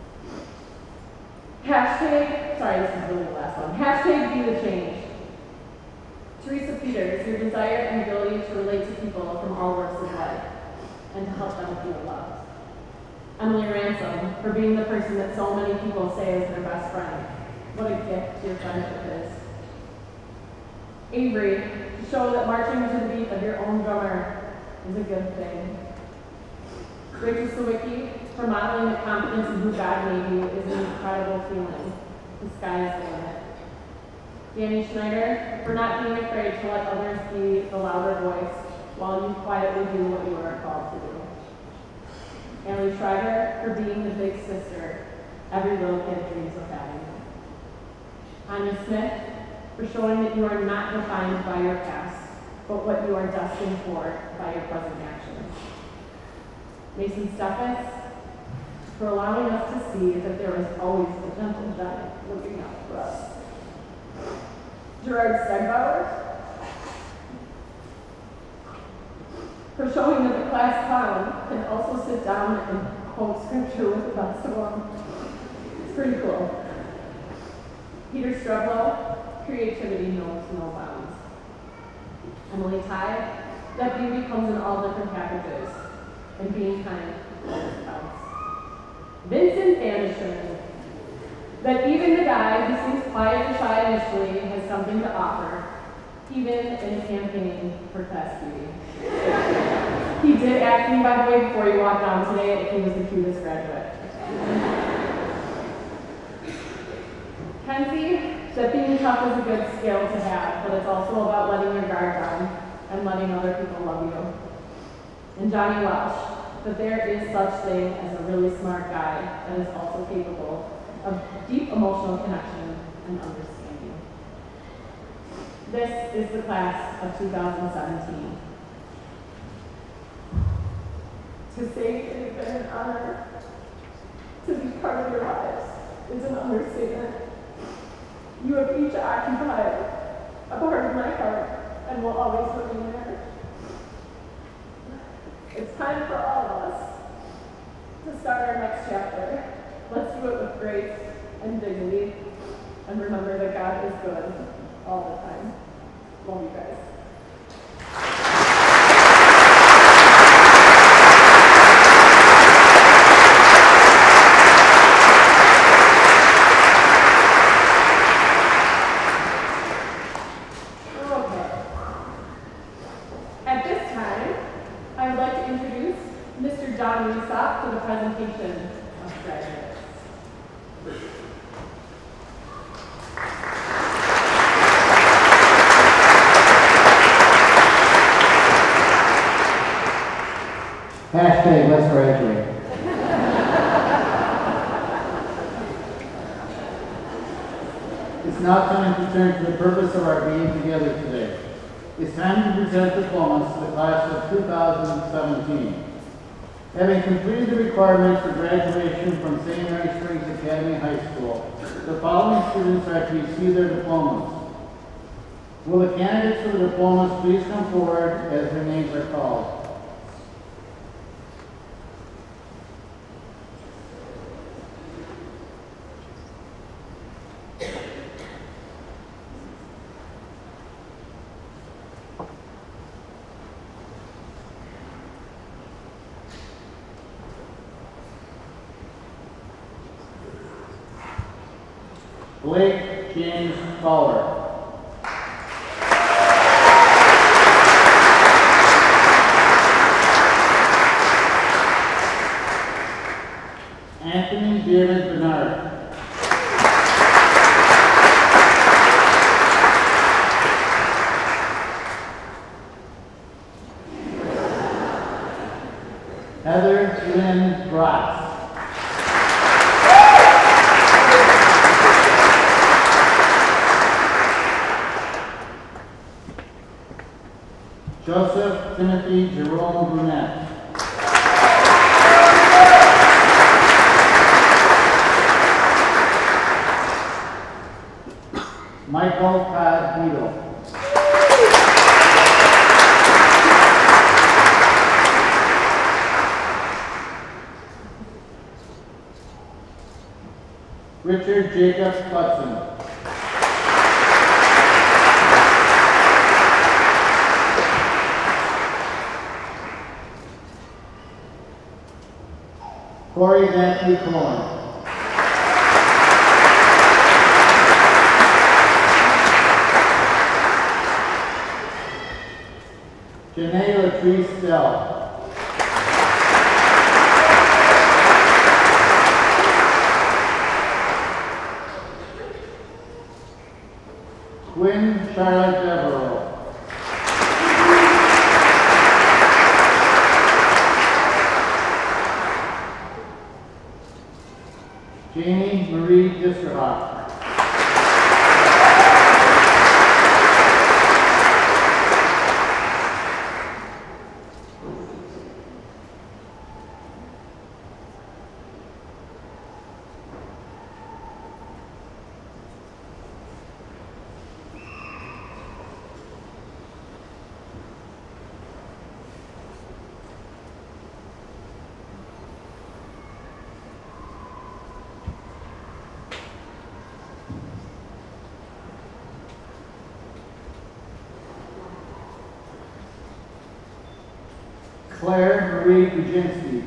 This is really the last one. Hashtag be the change. Teresa Peters, your desire and ability to relate to people from all walks of life and to help them feel loved. Emily Ransom, for being the person that so many people say is their best friend. What a gift your friendship is. Avery, to show that marching to the beat of your own drummer is a good thing. Rachel Sawicki, for modeling the confidence in who God made you is an incredible feeling. The sky is the limit. Danny Schneider, for not being afraid to let others be the louder voice while you quietly do what you are called to do. Emily Schreiber, for being the big sister every little kid dreams of having. Anya Smith, for showing that you are not defined by your past, but what you are destined for by your present actions. Mason Steffes, for allowing us to see that there is always a gentle giant looking out for us. Gerard Stegbauer, for showing that the class clown can also sit down and quote scripture with the best of them. It's pretty cool. Peter Streblow, creativity knows no bounds. Emily Ty, that beauty comes in all different packages, and being kind always counts. Vincent Anderson, that even the guy who seems quiet and shy initially has something to offer, even in campaigning for class beauty. He did ask me, by the way, before he walked down today, if he was the cutest graduate. Kenzie, that being tough is a good skill to have, but it's also about letting your guard down and letting other people love you. And Johnny Welsh, that there is such thing as a really smart guy that is also capable of deep emotional connection and understanding. This is the class of 2017. To say it has been an honor to be part of your lives is an understatement. You have each occupied a part of my heart and will always remain there. It's time for all of us to start our next chapter. Let's do it with grace and dignity and remember that God is good all the time. Love you guys. To the presentation of graduates. Hashtag let's graduate. It's now time to turn to the purpose of our being together today. It's time to present diplomas to the class of 2017. Having completed the requirements for graduation from St. Mary Springs Academy High School, the following students are to receive their diplomas. Will the candidates for the diplomas please come forward as their names are called? Blake James Fowler. Anthony David Bernard. Heather Lynn Bratz. Joseph Timothy Jerome Brunette. Michael Todd Needle. Richard Jacob Hudson. Corey Matthew Cohen. Janae Latrice Dell. Quinn Charlotte Devereaux. Janie Marie Diskerhoff. Claire Marie Kuczynski.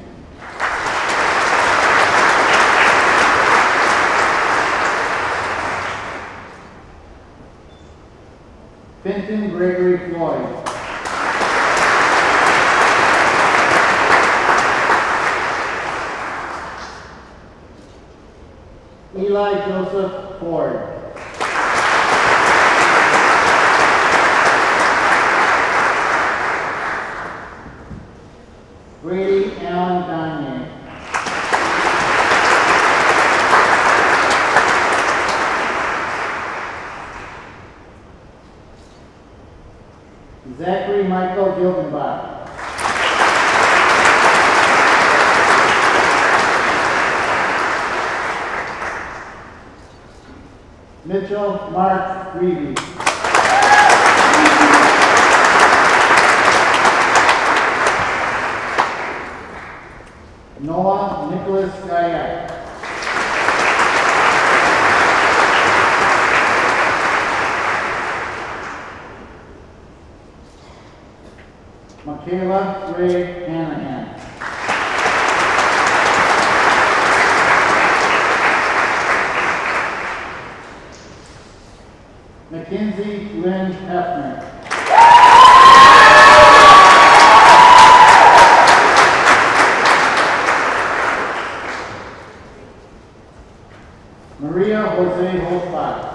Fenton Gregory Floyd. Eli Joseph Ford. Brady Allen Gagne. Zachary Michael Gildenbach. Mitchell Mark Reedy. Noah Nicholas Guyette. Michaela Ray Hanahan. Mackenzie Lynn Hefner. Maria Jose Holzbach.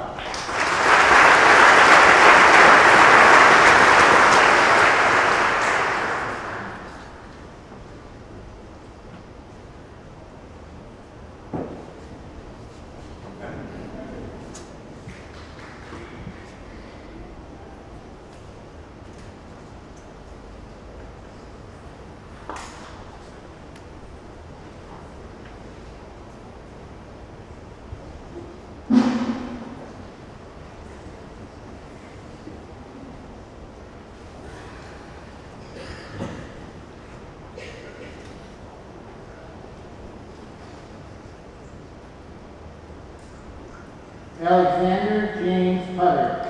Alexander James Putter.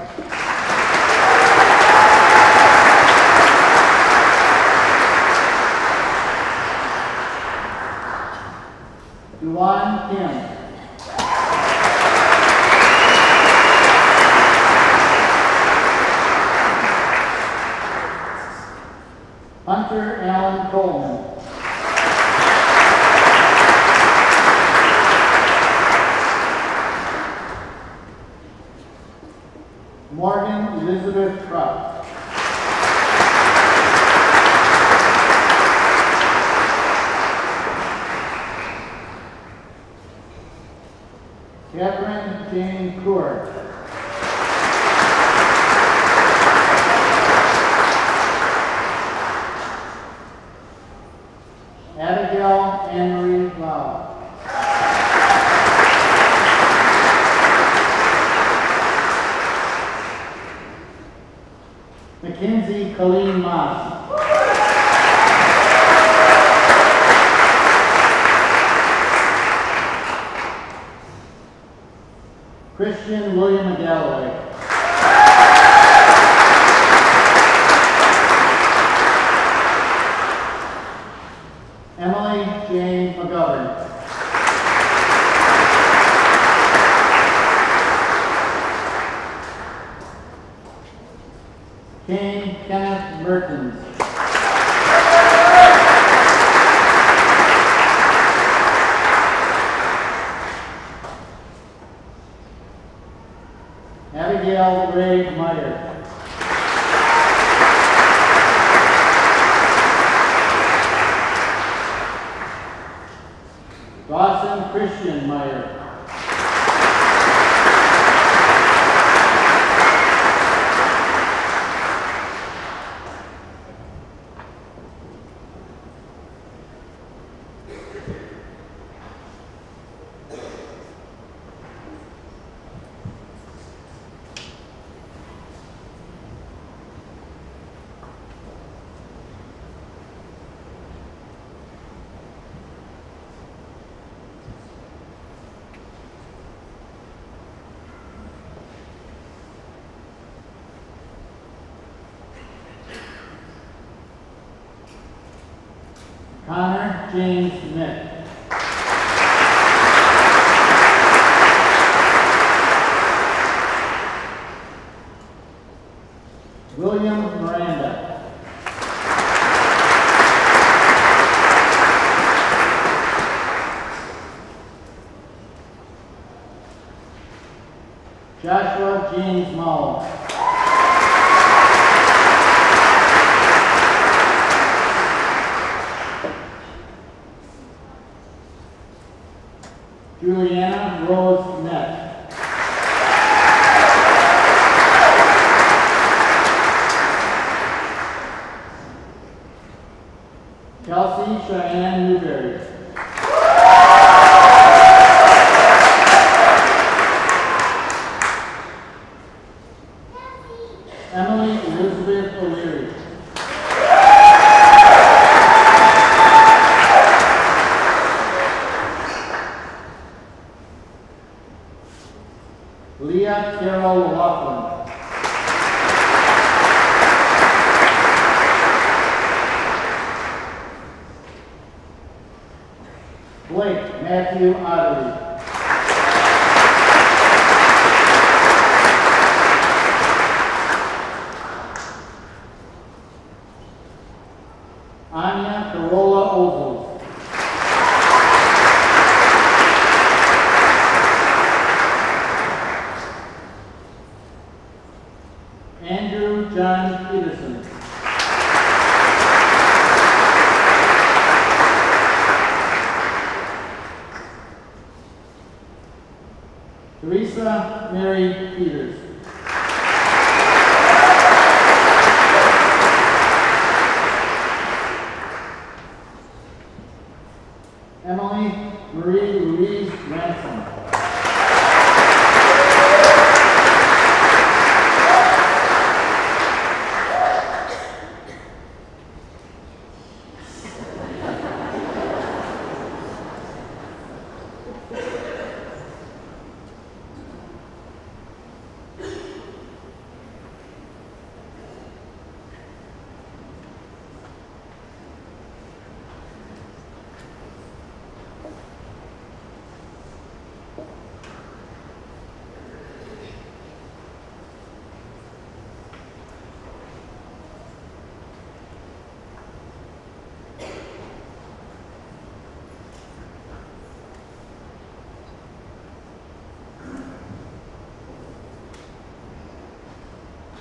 Duan Kim. Hunter Allen Coleman. Morgan Elizabeth Krupp. Catherine Jane Court. Abigail Anne-Marie Lau. Mackenzie Colleen Moss. Christian William Galloway. Emily Jane McGovern. Kane Kenneth Mertens. Abigail Ray Meyer. Dawson Christian Meyer. Connor James Nick. William Miranda. Joshua James Mull. Juliana Rose Nett. Kelsey Cheyenne Newberry. Emily Elizabeth O'Leary. Leah Carol Laughlin. Blake Matthew Ottery. Anya Corolla Ozels. Andrew John Peterson. Teresa Mary Peters. Emily Marie Louise Ransom.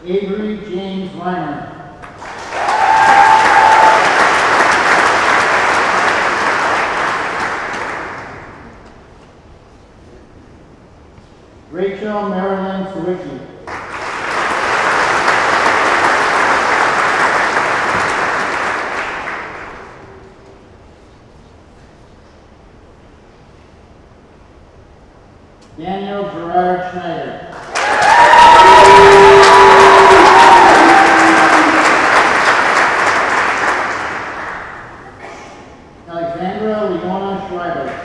Avery James Reimer. Rachel Marilyn Sawicki. Daniel Gerard Schneider. Alexandra Leona Schreiber.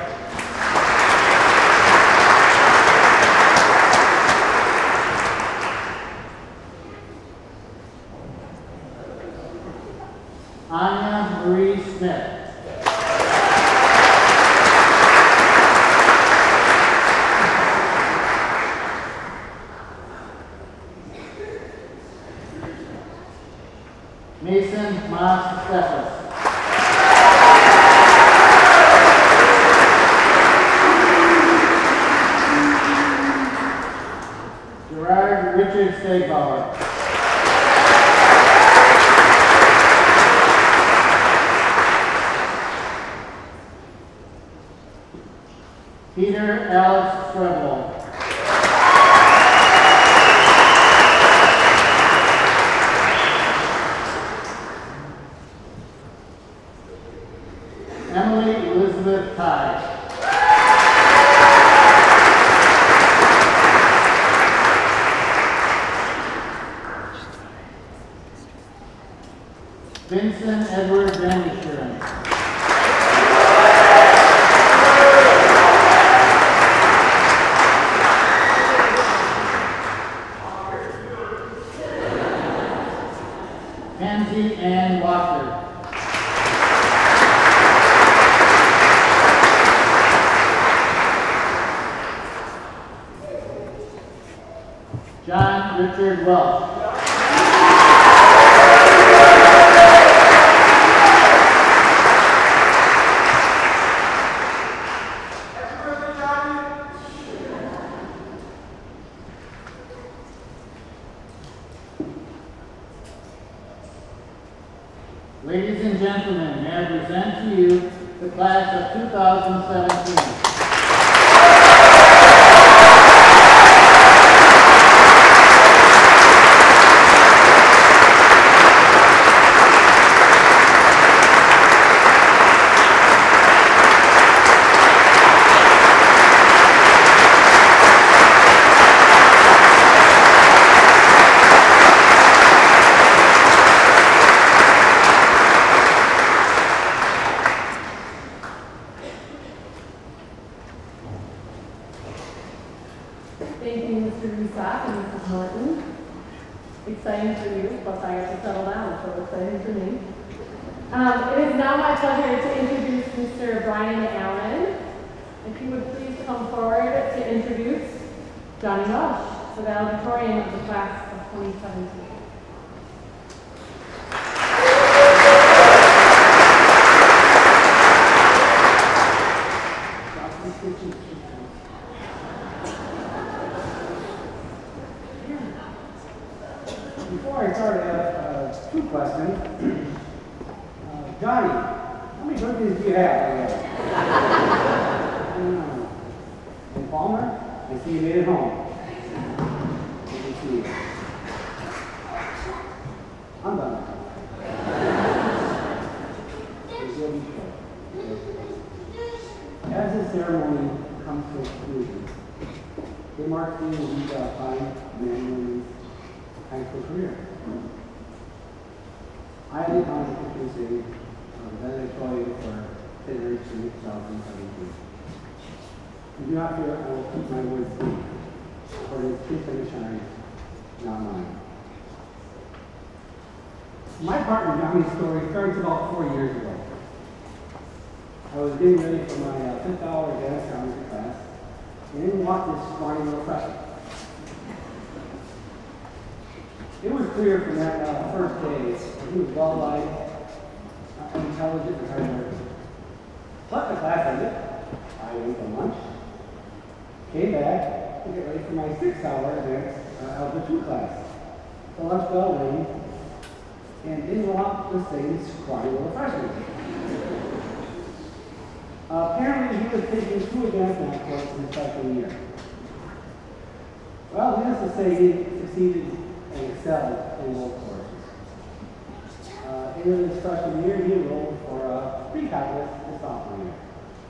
Anya Marie Smith. Mason Mas Steffes. Gerard Richard Stegbauer. Peter Alex Strebel. Emily Elizabeth Ty. Vincent Edward Van Schuren. Pansy Ann Walker. John Richard Welch. Ladies and gentlemen, may I present to you the class of 2017. Thank you, Mr. Rusak and Mrs. Norton. Exciting for you, plus I have to settle down, so exciting for me. It is now my pleasure to introduce Mr. Brian Allen. If you would please come forward to introduce Johnny Welsh, the valedictorian of the class of 2017. Before I start, I have two questions. Johnny, how many birthdays do you have? And Palmer, I see you made it home. Good to see you. I'm done. As this ceremony comes to a conclusion, they mark the end of these fine men high school career. I am the Constitution City, valedictorian for Federation 2017. And do not fear, I will keep my words brief, for it is truth and shine, not mine. My part in Johnny's story starts about 4 years ago. I was getting ready for my 5th hour dance geometry class, and in walked this scrawny little freshman. It was clear from that first day that he was well-liked, intelligent, and hard-working. But the class ended. I went to lunch, came back to get ready for my 6th hour advanced algebra 2 class. the lunch bell rang, and in walked the same scrawny little freshman. Apparently, he was taking 2 advanced math courses in his freshman year. Well, needless to say, he succeeded and excelled in both courses. In his freshman year, he enrolled for pre-calculus his sophomore year.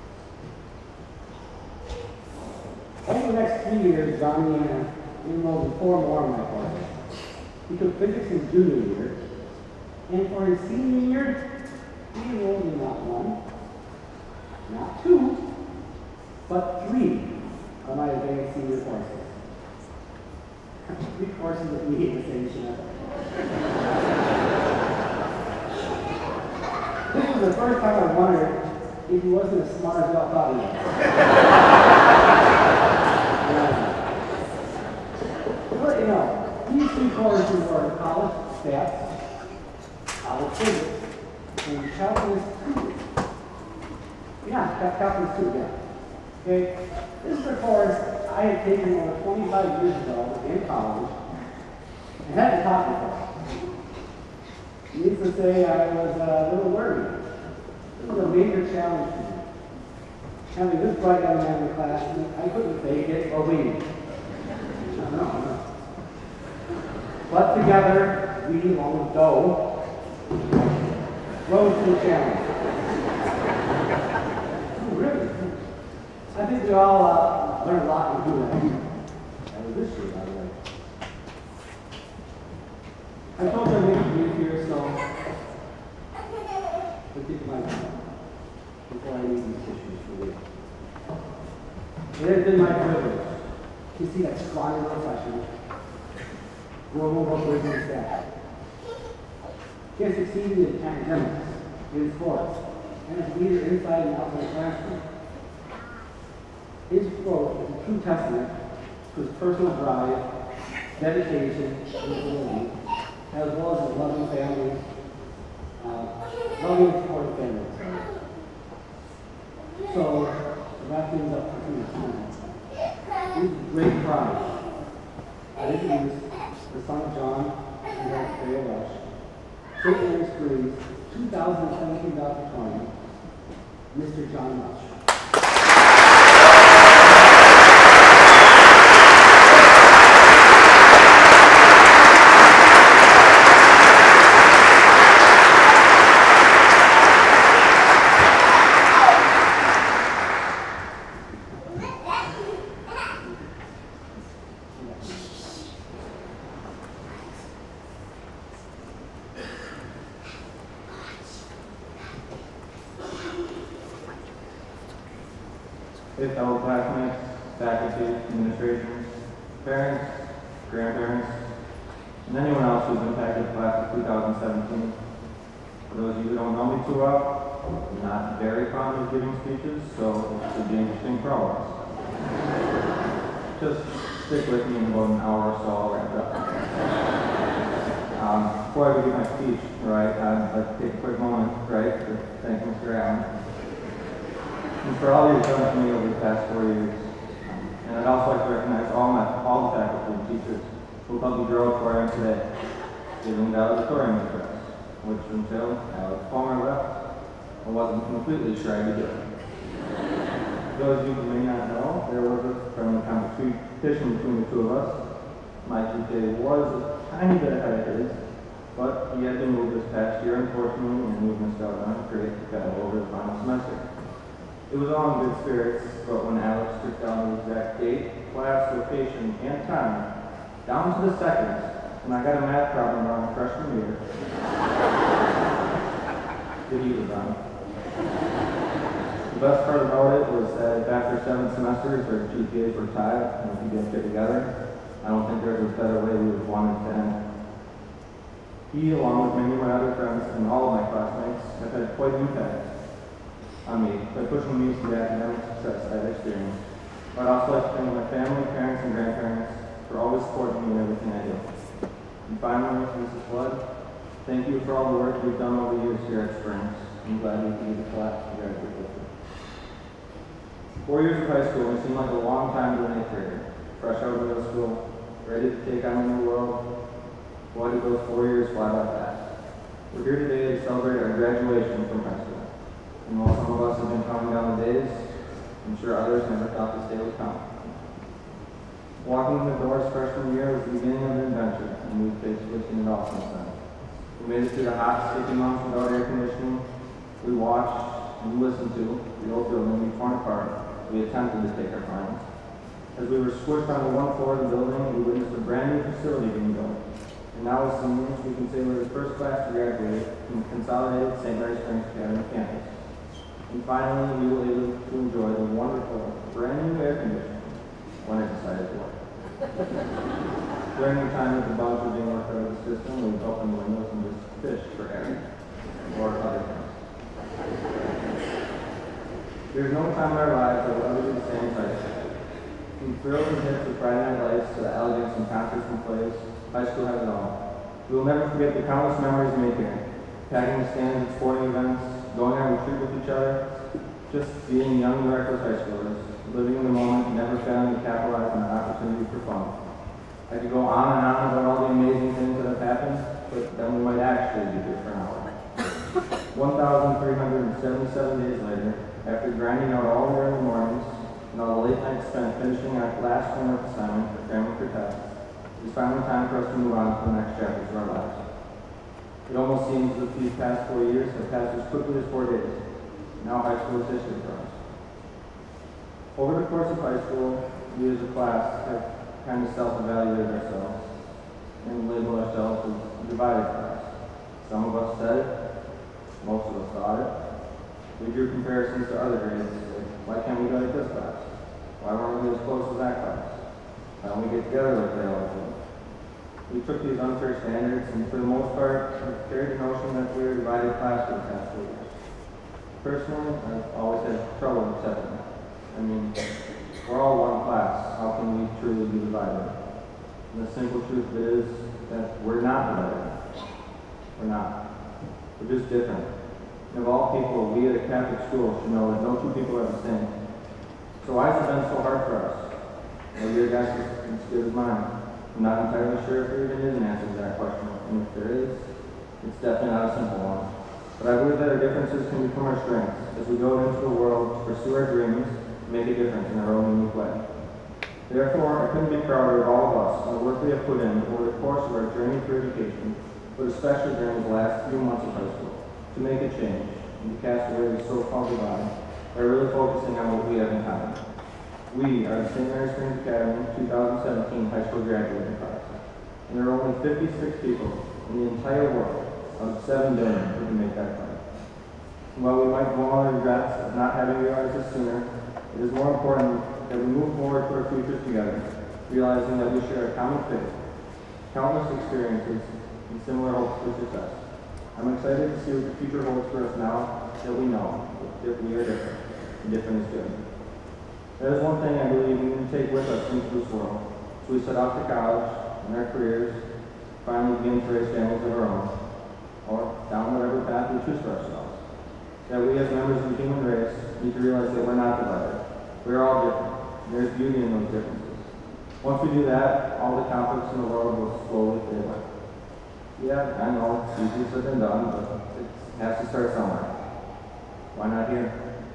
Over the next 3 years, Johnny enrolled in 4 more of my courses. He took physics his junior year, and for his senior year, he enrolled in not 1, not 2, but 3 of my advanced senior courses. 3 courses with me in the same semester. This was the first time I wondered if he wasn't as smart as y'all thought he was. But you know, these 3 courses were college stats, college physics, and calculus 2. Yeah, calculus 2, yeah. Okay, this is a course I had taken over 25 years ago in college and hadn't taught before. Needless to say, I was a little worried. This was a major challenge for me. Having this bright young man in the class, I couldn't fake it or wing it. No. But together, we, along with Doe, rose to the challenge. Oh, really? I think we all learned a lot in doing that. That was this year, by the way. I told you I'd make it brief here, so let's get to my point before I leave these issues for you. It has been my privilege to see that scrawny little freshman grow over words in his staff. He has succeeded in academics, in sports, and as a leader inside and outside the classroom. His growth is a true testament to his personal drive, dedication, and ability, as well as his loving family, loving and supportive family. So, to wrap things up for this time, it is with great pride I introduce the son of John and Mary Rush, St. Mary's Springs 2017 valedictorian, Mr. John Rush. Hey, fellow classmates, faculty, administration, parents, grandparents, and anyone else who's impacted the class of 2017. For those of you who don't know me too well, I'm not very fond of giving speeches, so it should be interesting for all of us. Just stick with me in about an hour or so, I'll wrap it up. Before I begin my speech, right, I'd like to take a quick moment, right, to thank Mr. Allen. And for all you've done for me over the past 4 years. And I'd also like to recognize all the faculty and teachers who helped me grow to where I am today, giving the valedictorian address, which until Alex Palmer left, I wasn't completely sure I'd be doing. For those of you who may not know, there was a friendly competition between the two of us. My GPA was a tiny bit ahead of his, but he had been moved this past year, unfortunately, and we missed out on a great battle over the final semester. It was all in good spirits, but when Alex took down the exact date, class, location, and time, down to the seconds, when I got a math problem wrong freshman year, he was on. The best part about it was that after 7 semesters, our GPAs were tied, and we could get together. I don't think there was a better way we would have wanted to end. He, along with many of my other friends and all of my classmates, have had quite an impact on me by pushing me to the academic success I've experienced. I'd also like to thank my family, parents, and grandparents for always supporting me in everything I do. And finally, Mrs. Flood, thank you for all the work you've done over the years here at Springs. I'm glad we can be the class to graduate with you. 4 years of high school may seem like a long time to an 8th grader, fresh out of middle school, ready to take on a new world. Why did those 4 years fly by fast? We're here today to celebrate our graduation from high school. And while some of us have been counting down the days, I'm sure others never thought this day would come. Walking in the doors freshman year was the beginning of an adventure, and we've basically seen it all since then. We made it through the hot, sticky months without air conditioning. We watched and listened to the old building be torn apart. We attempted to take our finals. As we were squished on the one floor of the building, we witnessed a brand new facility being built. And now as seniors, we can say we're the first class to graduate from the consolidated St. Mary Springs Academy campus. And finally, we were able to enjoy the wonderful, brand new air conditioning when it decided to work. During the time that the bugs were being worked out of the system, we would open the windows and just fish for air or other things. There's no time in our lives that will ever be the same as high school. From thrills and hits of Friday Night Lights to the elegance and concerts and plays, high school has it all. We will never forget the countless memories made here. Packing the stands at sporting events, going on retreat with each other, just being young and reckless high schoolers, living in the moment, never failing to capitalize on an opportunity for fun. I could go on and on about all the amazing things that have happened, but then we might actually be here for an hour. 1,377 days later, after grinding out all the early mornings and all the late nights spent finishing our last homework assignment for cramming for tests, it's finally time for us to move on to the next chapters of our lives. It almost seems as if these past 4 years have passed as quickly as 4 days. Now high school is history for us. Over the course of high school, we as a class have kind of self-evaluated ourselves and labeled ourselves as a divided class. Some of us said it, most of us thought it. We drew comparisons to other grades, like, why can't we go like this class? Why weren't we as close as that class? Why don't we get together like they all do? We took these unfair standards and for the most part carried the notion that we were a divided class for the past 4 years. Personally, I've always had trouble accepting that. I mean, we're all one class. How can we truly be divided? And the simple truth is that we're not divided. We're not. We're just different. And of all people, we at a Catholic school should know that no two people are the same. So why has it been so hard for us? Maybe your guess is as good as mine. I'm not entirely sure if there even is an answer to that question. And if there is, it's definitely not a simple one. But I believe that our differences can become our strengths as we go into the world to pursue our dreams and make a difference in our own unique way. Therefore, I couldn't be prouder of all of us and the work we have put in over the course of our journey through education, but especially during the last few months of high school, to make a change and to cast away the so-called divide by really focusing on what we have in common. We are the St. Mary Springs Academy 2017 high school graduating class, and there are only 56 people in the entire world out of 7 billion who can make that claim. While we might go on the regrets of not having realized this sooner, it is more important that we move forward to our futures together, realizing that we share a common faith, countless experiences, and similar hopes for success. I'm excited to see what the future holds for us now that we know that we are different, and different is good. That is one thing I believe we need to take with us into this world. So we set off to college and our careers, finally begin to raise families of our own, or down whatever path we choose for ourselves. That we as members of the human race need to realize that we're not divided. We're all different, and there's beauty in those differences. Once we do that, all the conflicts in the world will slowly fade away. Yeah, I know, it's easier said than done, but it has to start somewhere. Why not here?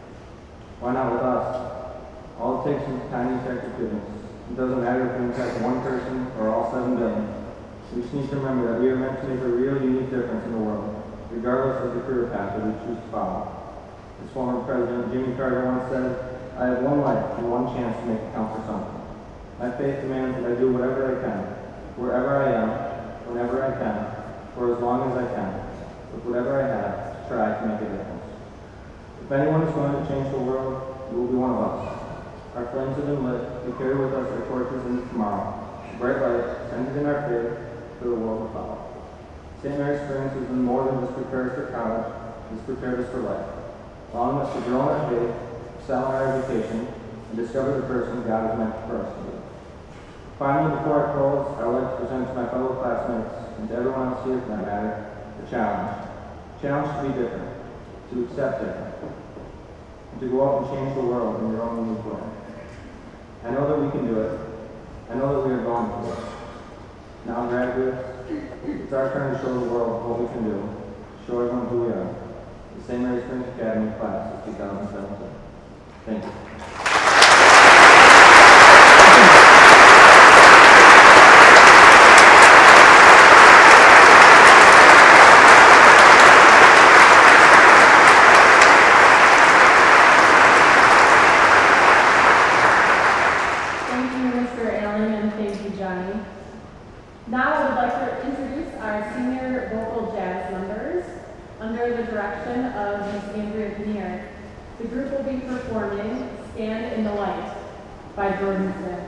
Why not with us? All it takes is a tiny act of goodness. It doesn't matter if we impact one person or all 7 billion. We just need to remember that we are meant to make a real unique difference in the world, regardless of the career path that we choose to follow. As former President Jimmy Carter once said, I have one life and one chance to make it count for something. My faith demands that I do whatever I can, wherever I am, whenever I can, for as long as I can, with whatever I have to try to make a difference. If anyone is going to change the world, it will be one of us. Our flames have been lit. We carry with us our torches into tomorrow. Bright light, centered in our faith, for the world to follow. St. Mary Springs has been more than just prepared us for college, it's prepared us for life, allowing us to grow in our faith, excel in our education, and discover the person God has meant for us to be. Finally, before I close, I would like to present to my fellow classmates, and to everyone else here for that matter, a challenge. A challenge to be different, to accept different, and to go out and change the world in your own unique way. I know that we can do it. I know that we are going to do it. Now, graduates, It's our turn to show the world what we can do, show everyone who we are. The St. Mary Springs Academy class of 2017. Thank you. Thank you, Mr. Allen, and thank you, Johnny. Now I would like to introduce our senior vocal jazz members under the direction of Ms. Andrea Kinnear. The group will be performing Stand in the Light by Jordan Smith.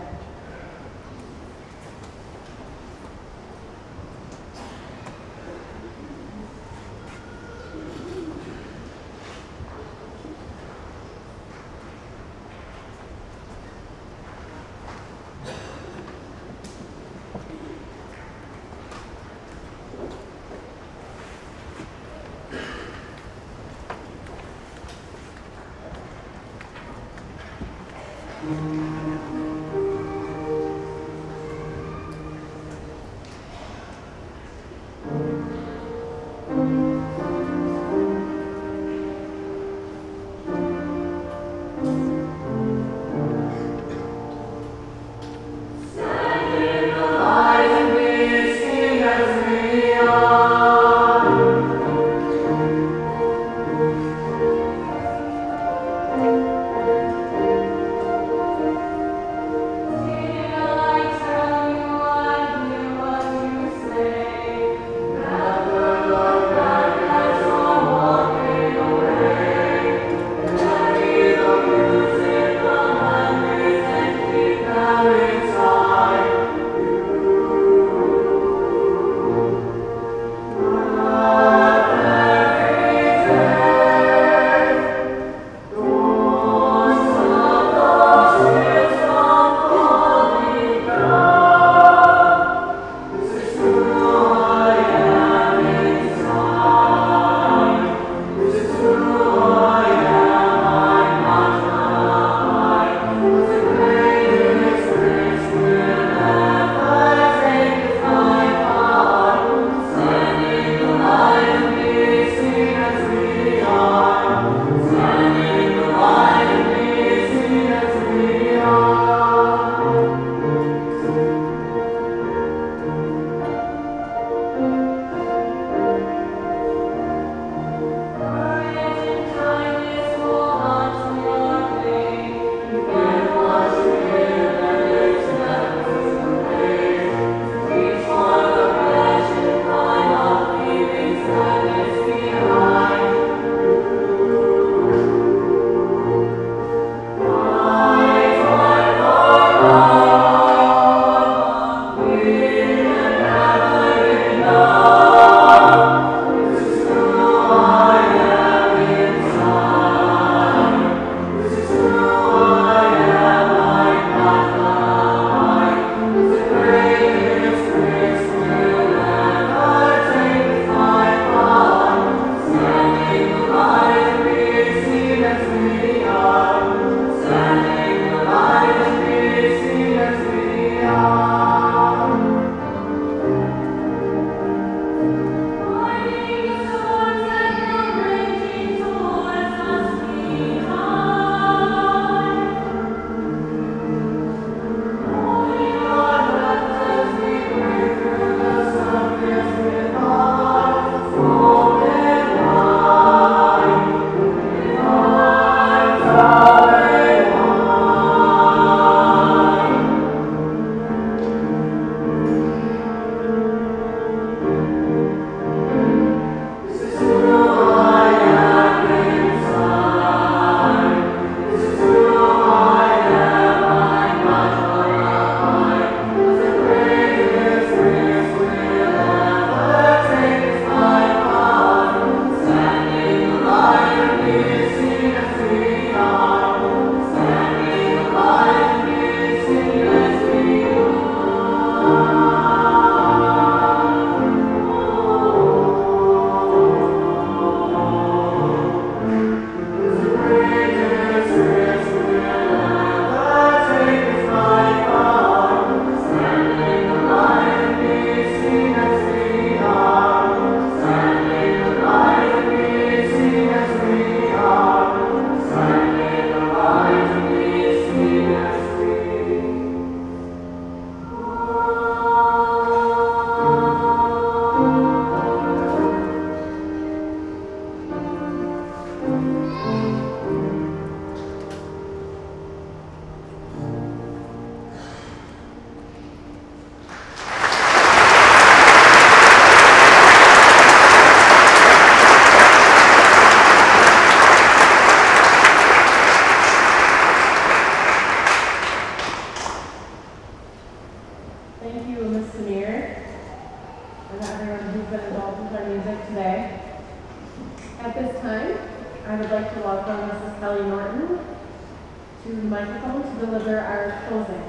At this time, I would like to welcome Mrs. Kelly Norton to the microphone to deliver our closing.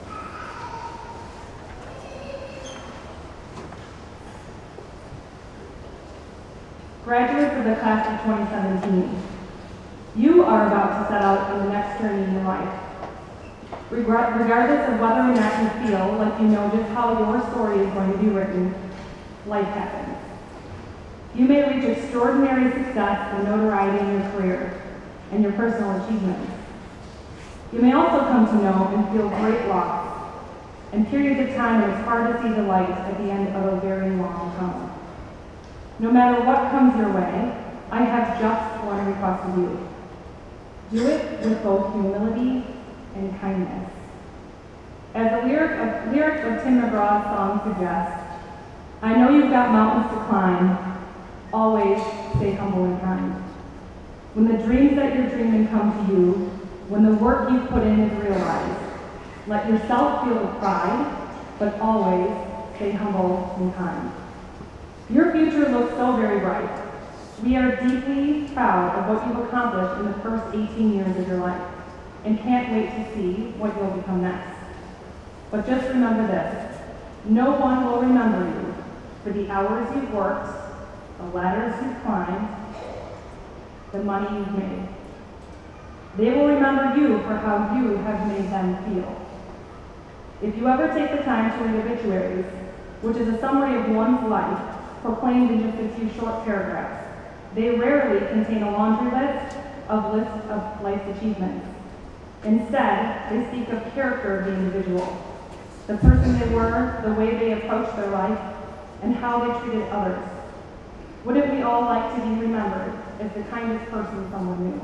Graduates of the class of 2017, you are about to set out on the next journey in your life. Regardless of whether or not you feel like you know just how your story is going to be written, life happens. You may reach extraordinary success and notoriety in your career and your personal achievements. You may also come to know and feel great loss and periods of time when it's hard to see the light at the end of a very long tunnel. No matter what comes your way, I have just one request of you. Do it with both humility and kindness. As the lyrics of Tim McGraw's song suggest, I know you've got mountains to climb, always stay humble and kind. When the dreams that you're dreaming come to you, when the work you've put in is realized, let yourself feel the pride, but always stay humble and kind. Your future looks so very bright. We are deeply proud of what you've accomplished in the first 18 years of your life and can't wait to see what you'll become next. But just remember this, no one will remember you for the hours you've worked, the ladders you've climbed, the money you've made. They will remember you for how you have made them feel. If you ever take the time to read obituaries, which is a summary of one's life, proclaimed in just a few short paragraphs, they rarely contain a laundry list of life's achievements. Instead, they speak of character of the individual, the person they were, the way they approached their life, and how they treated others. Wouldn't we all like to be remembered as the kindest person someone knew?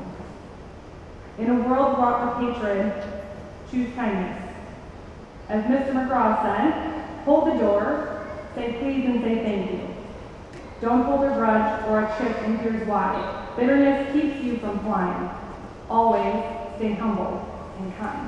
In a world wrought with hatred, choose kindness. As Mr. McGraw said, hold the door, say please and say thank you. Don't hold a grudge or a chip, and here's why. Bitterness keeps you from flying. Always stay humble and kind.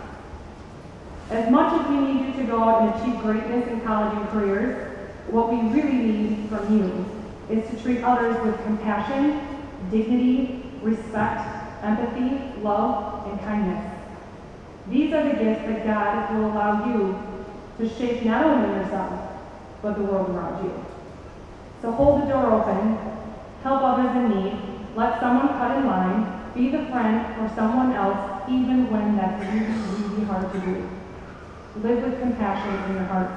As much as we need you to go out and achieve greatness in college and careers, what we really need from you is to treat others with compassion, dignity, respect, empathy, love, and kindness. These are the gifts that God will allow you to shape not only yourself, but the world around you. So hold the door open, help others in need, let someone cut in line, be the friend for someone else, even when that's really, really hard to do. Live with compassion in your heart.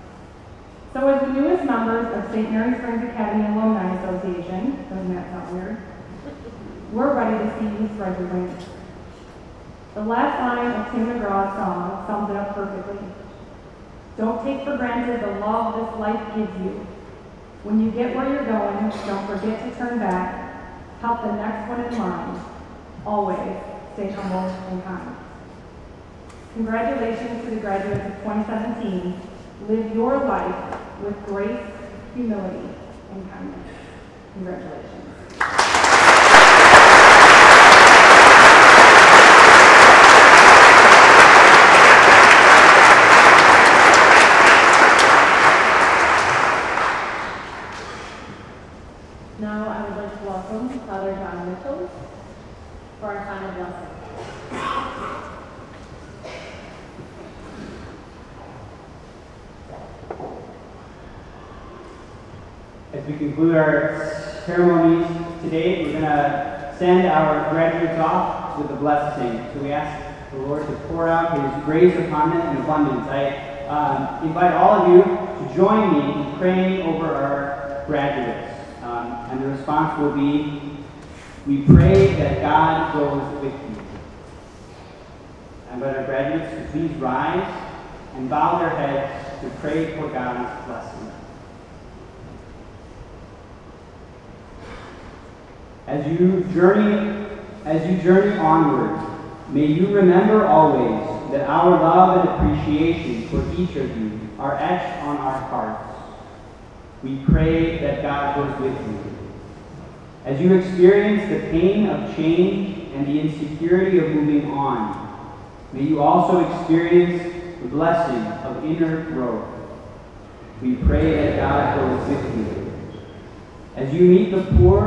So as the newest members of St. Mary Springs Academy Alumni Association, doesn't that sound weird? We're ready to see you spread your wings. The last line of Tim McGraw's song sums it up perfectly. Don't take for granted the love this life gives you. When you get where you're going, don't forget to turn back. Help the next one in line. Always stay humble and kind. Congratulations to the graduates of 2017. Live your life with grace, humility, and kindness. Congratulations. Now I would like to welcome Father John Mitchell for our final blessing. As we conclude our ceremonies today, we're going to send our graduates off with a blessing. So we ask the Lord to pour out His grace upon them in abundance. I invite all of you to join me in praying over our graduates. And the response will be, we pray that God goes with you. I invite our graduates to please rise and bow their heads to pray for God's blessing. As you journey onward, may you remember always that our love and appreciation for each of you are etched on our hearts. We pray that God goes with you. As you experience the pain of change and the insecurity of moving on, may you also experience the blessing of inner growth. We pray that God goes with you. As you meet the poor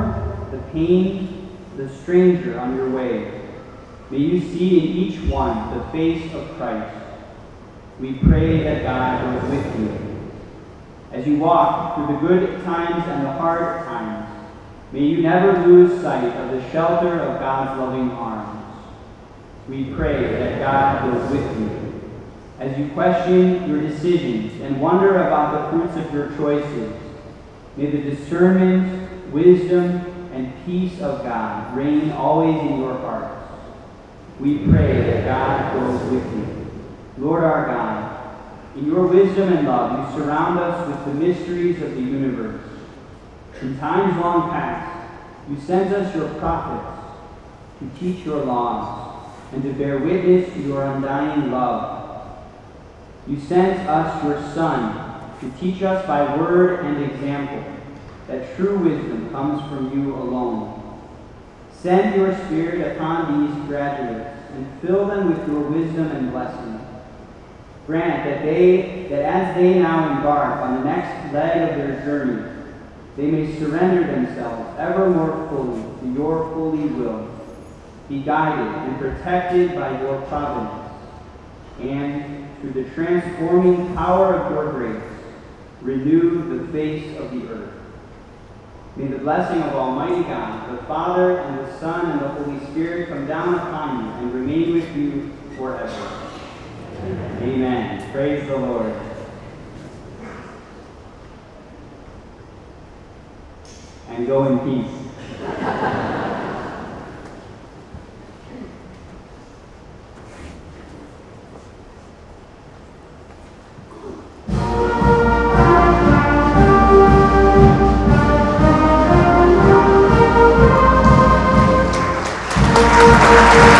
the pain, the stranger on your way. May you see in each one the face of Christ. We pray that God goes with you. As you walk through the good times and the hard times, may you never lose sight of the shelter of God's loving arms. We pray that God goes with you. As you question your decisions and wonder about the fruits of your choices, may the discernment, wisdom, and peace of God reign always in your hearts. We pray that God goes with you. Lord our God, in your wisdom and love, you surround us with the mysteries of the universe. In times long past, you sent us your prophets to teach your laws and to bear witness to your undying love. You sent us your Son to teach us by word and example that true wisdom comes from you alone. Send your Spirit upon these graduates and fill them with your wisdom and blessing. Grant that as they now embark on the next leg of their journey, they may surrender themselves ever more fully to your holy will, be guided and protected by your providence, and through the transforming power of your grace, renew the face of the earth. May the blessing of Almighty God, the Father, and the Son, and the Holy Spirit come down upon you and remain with you forever. Amen. Praise the Lord. And go in peace. Thank you.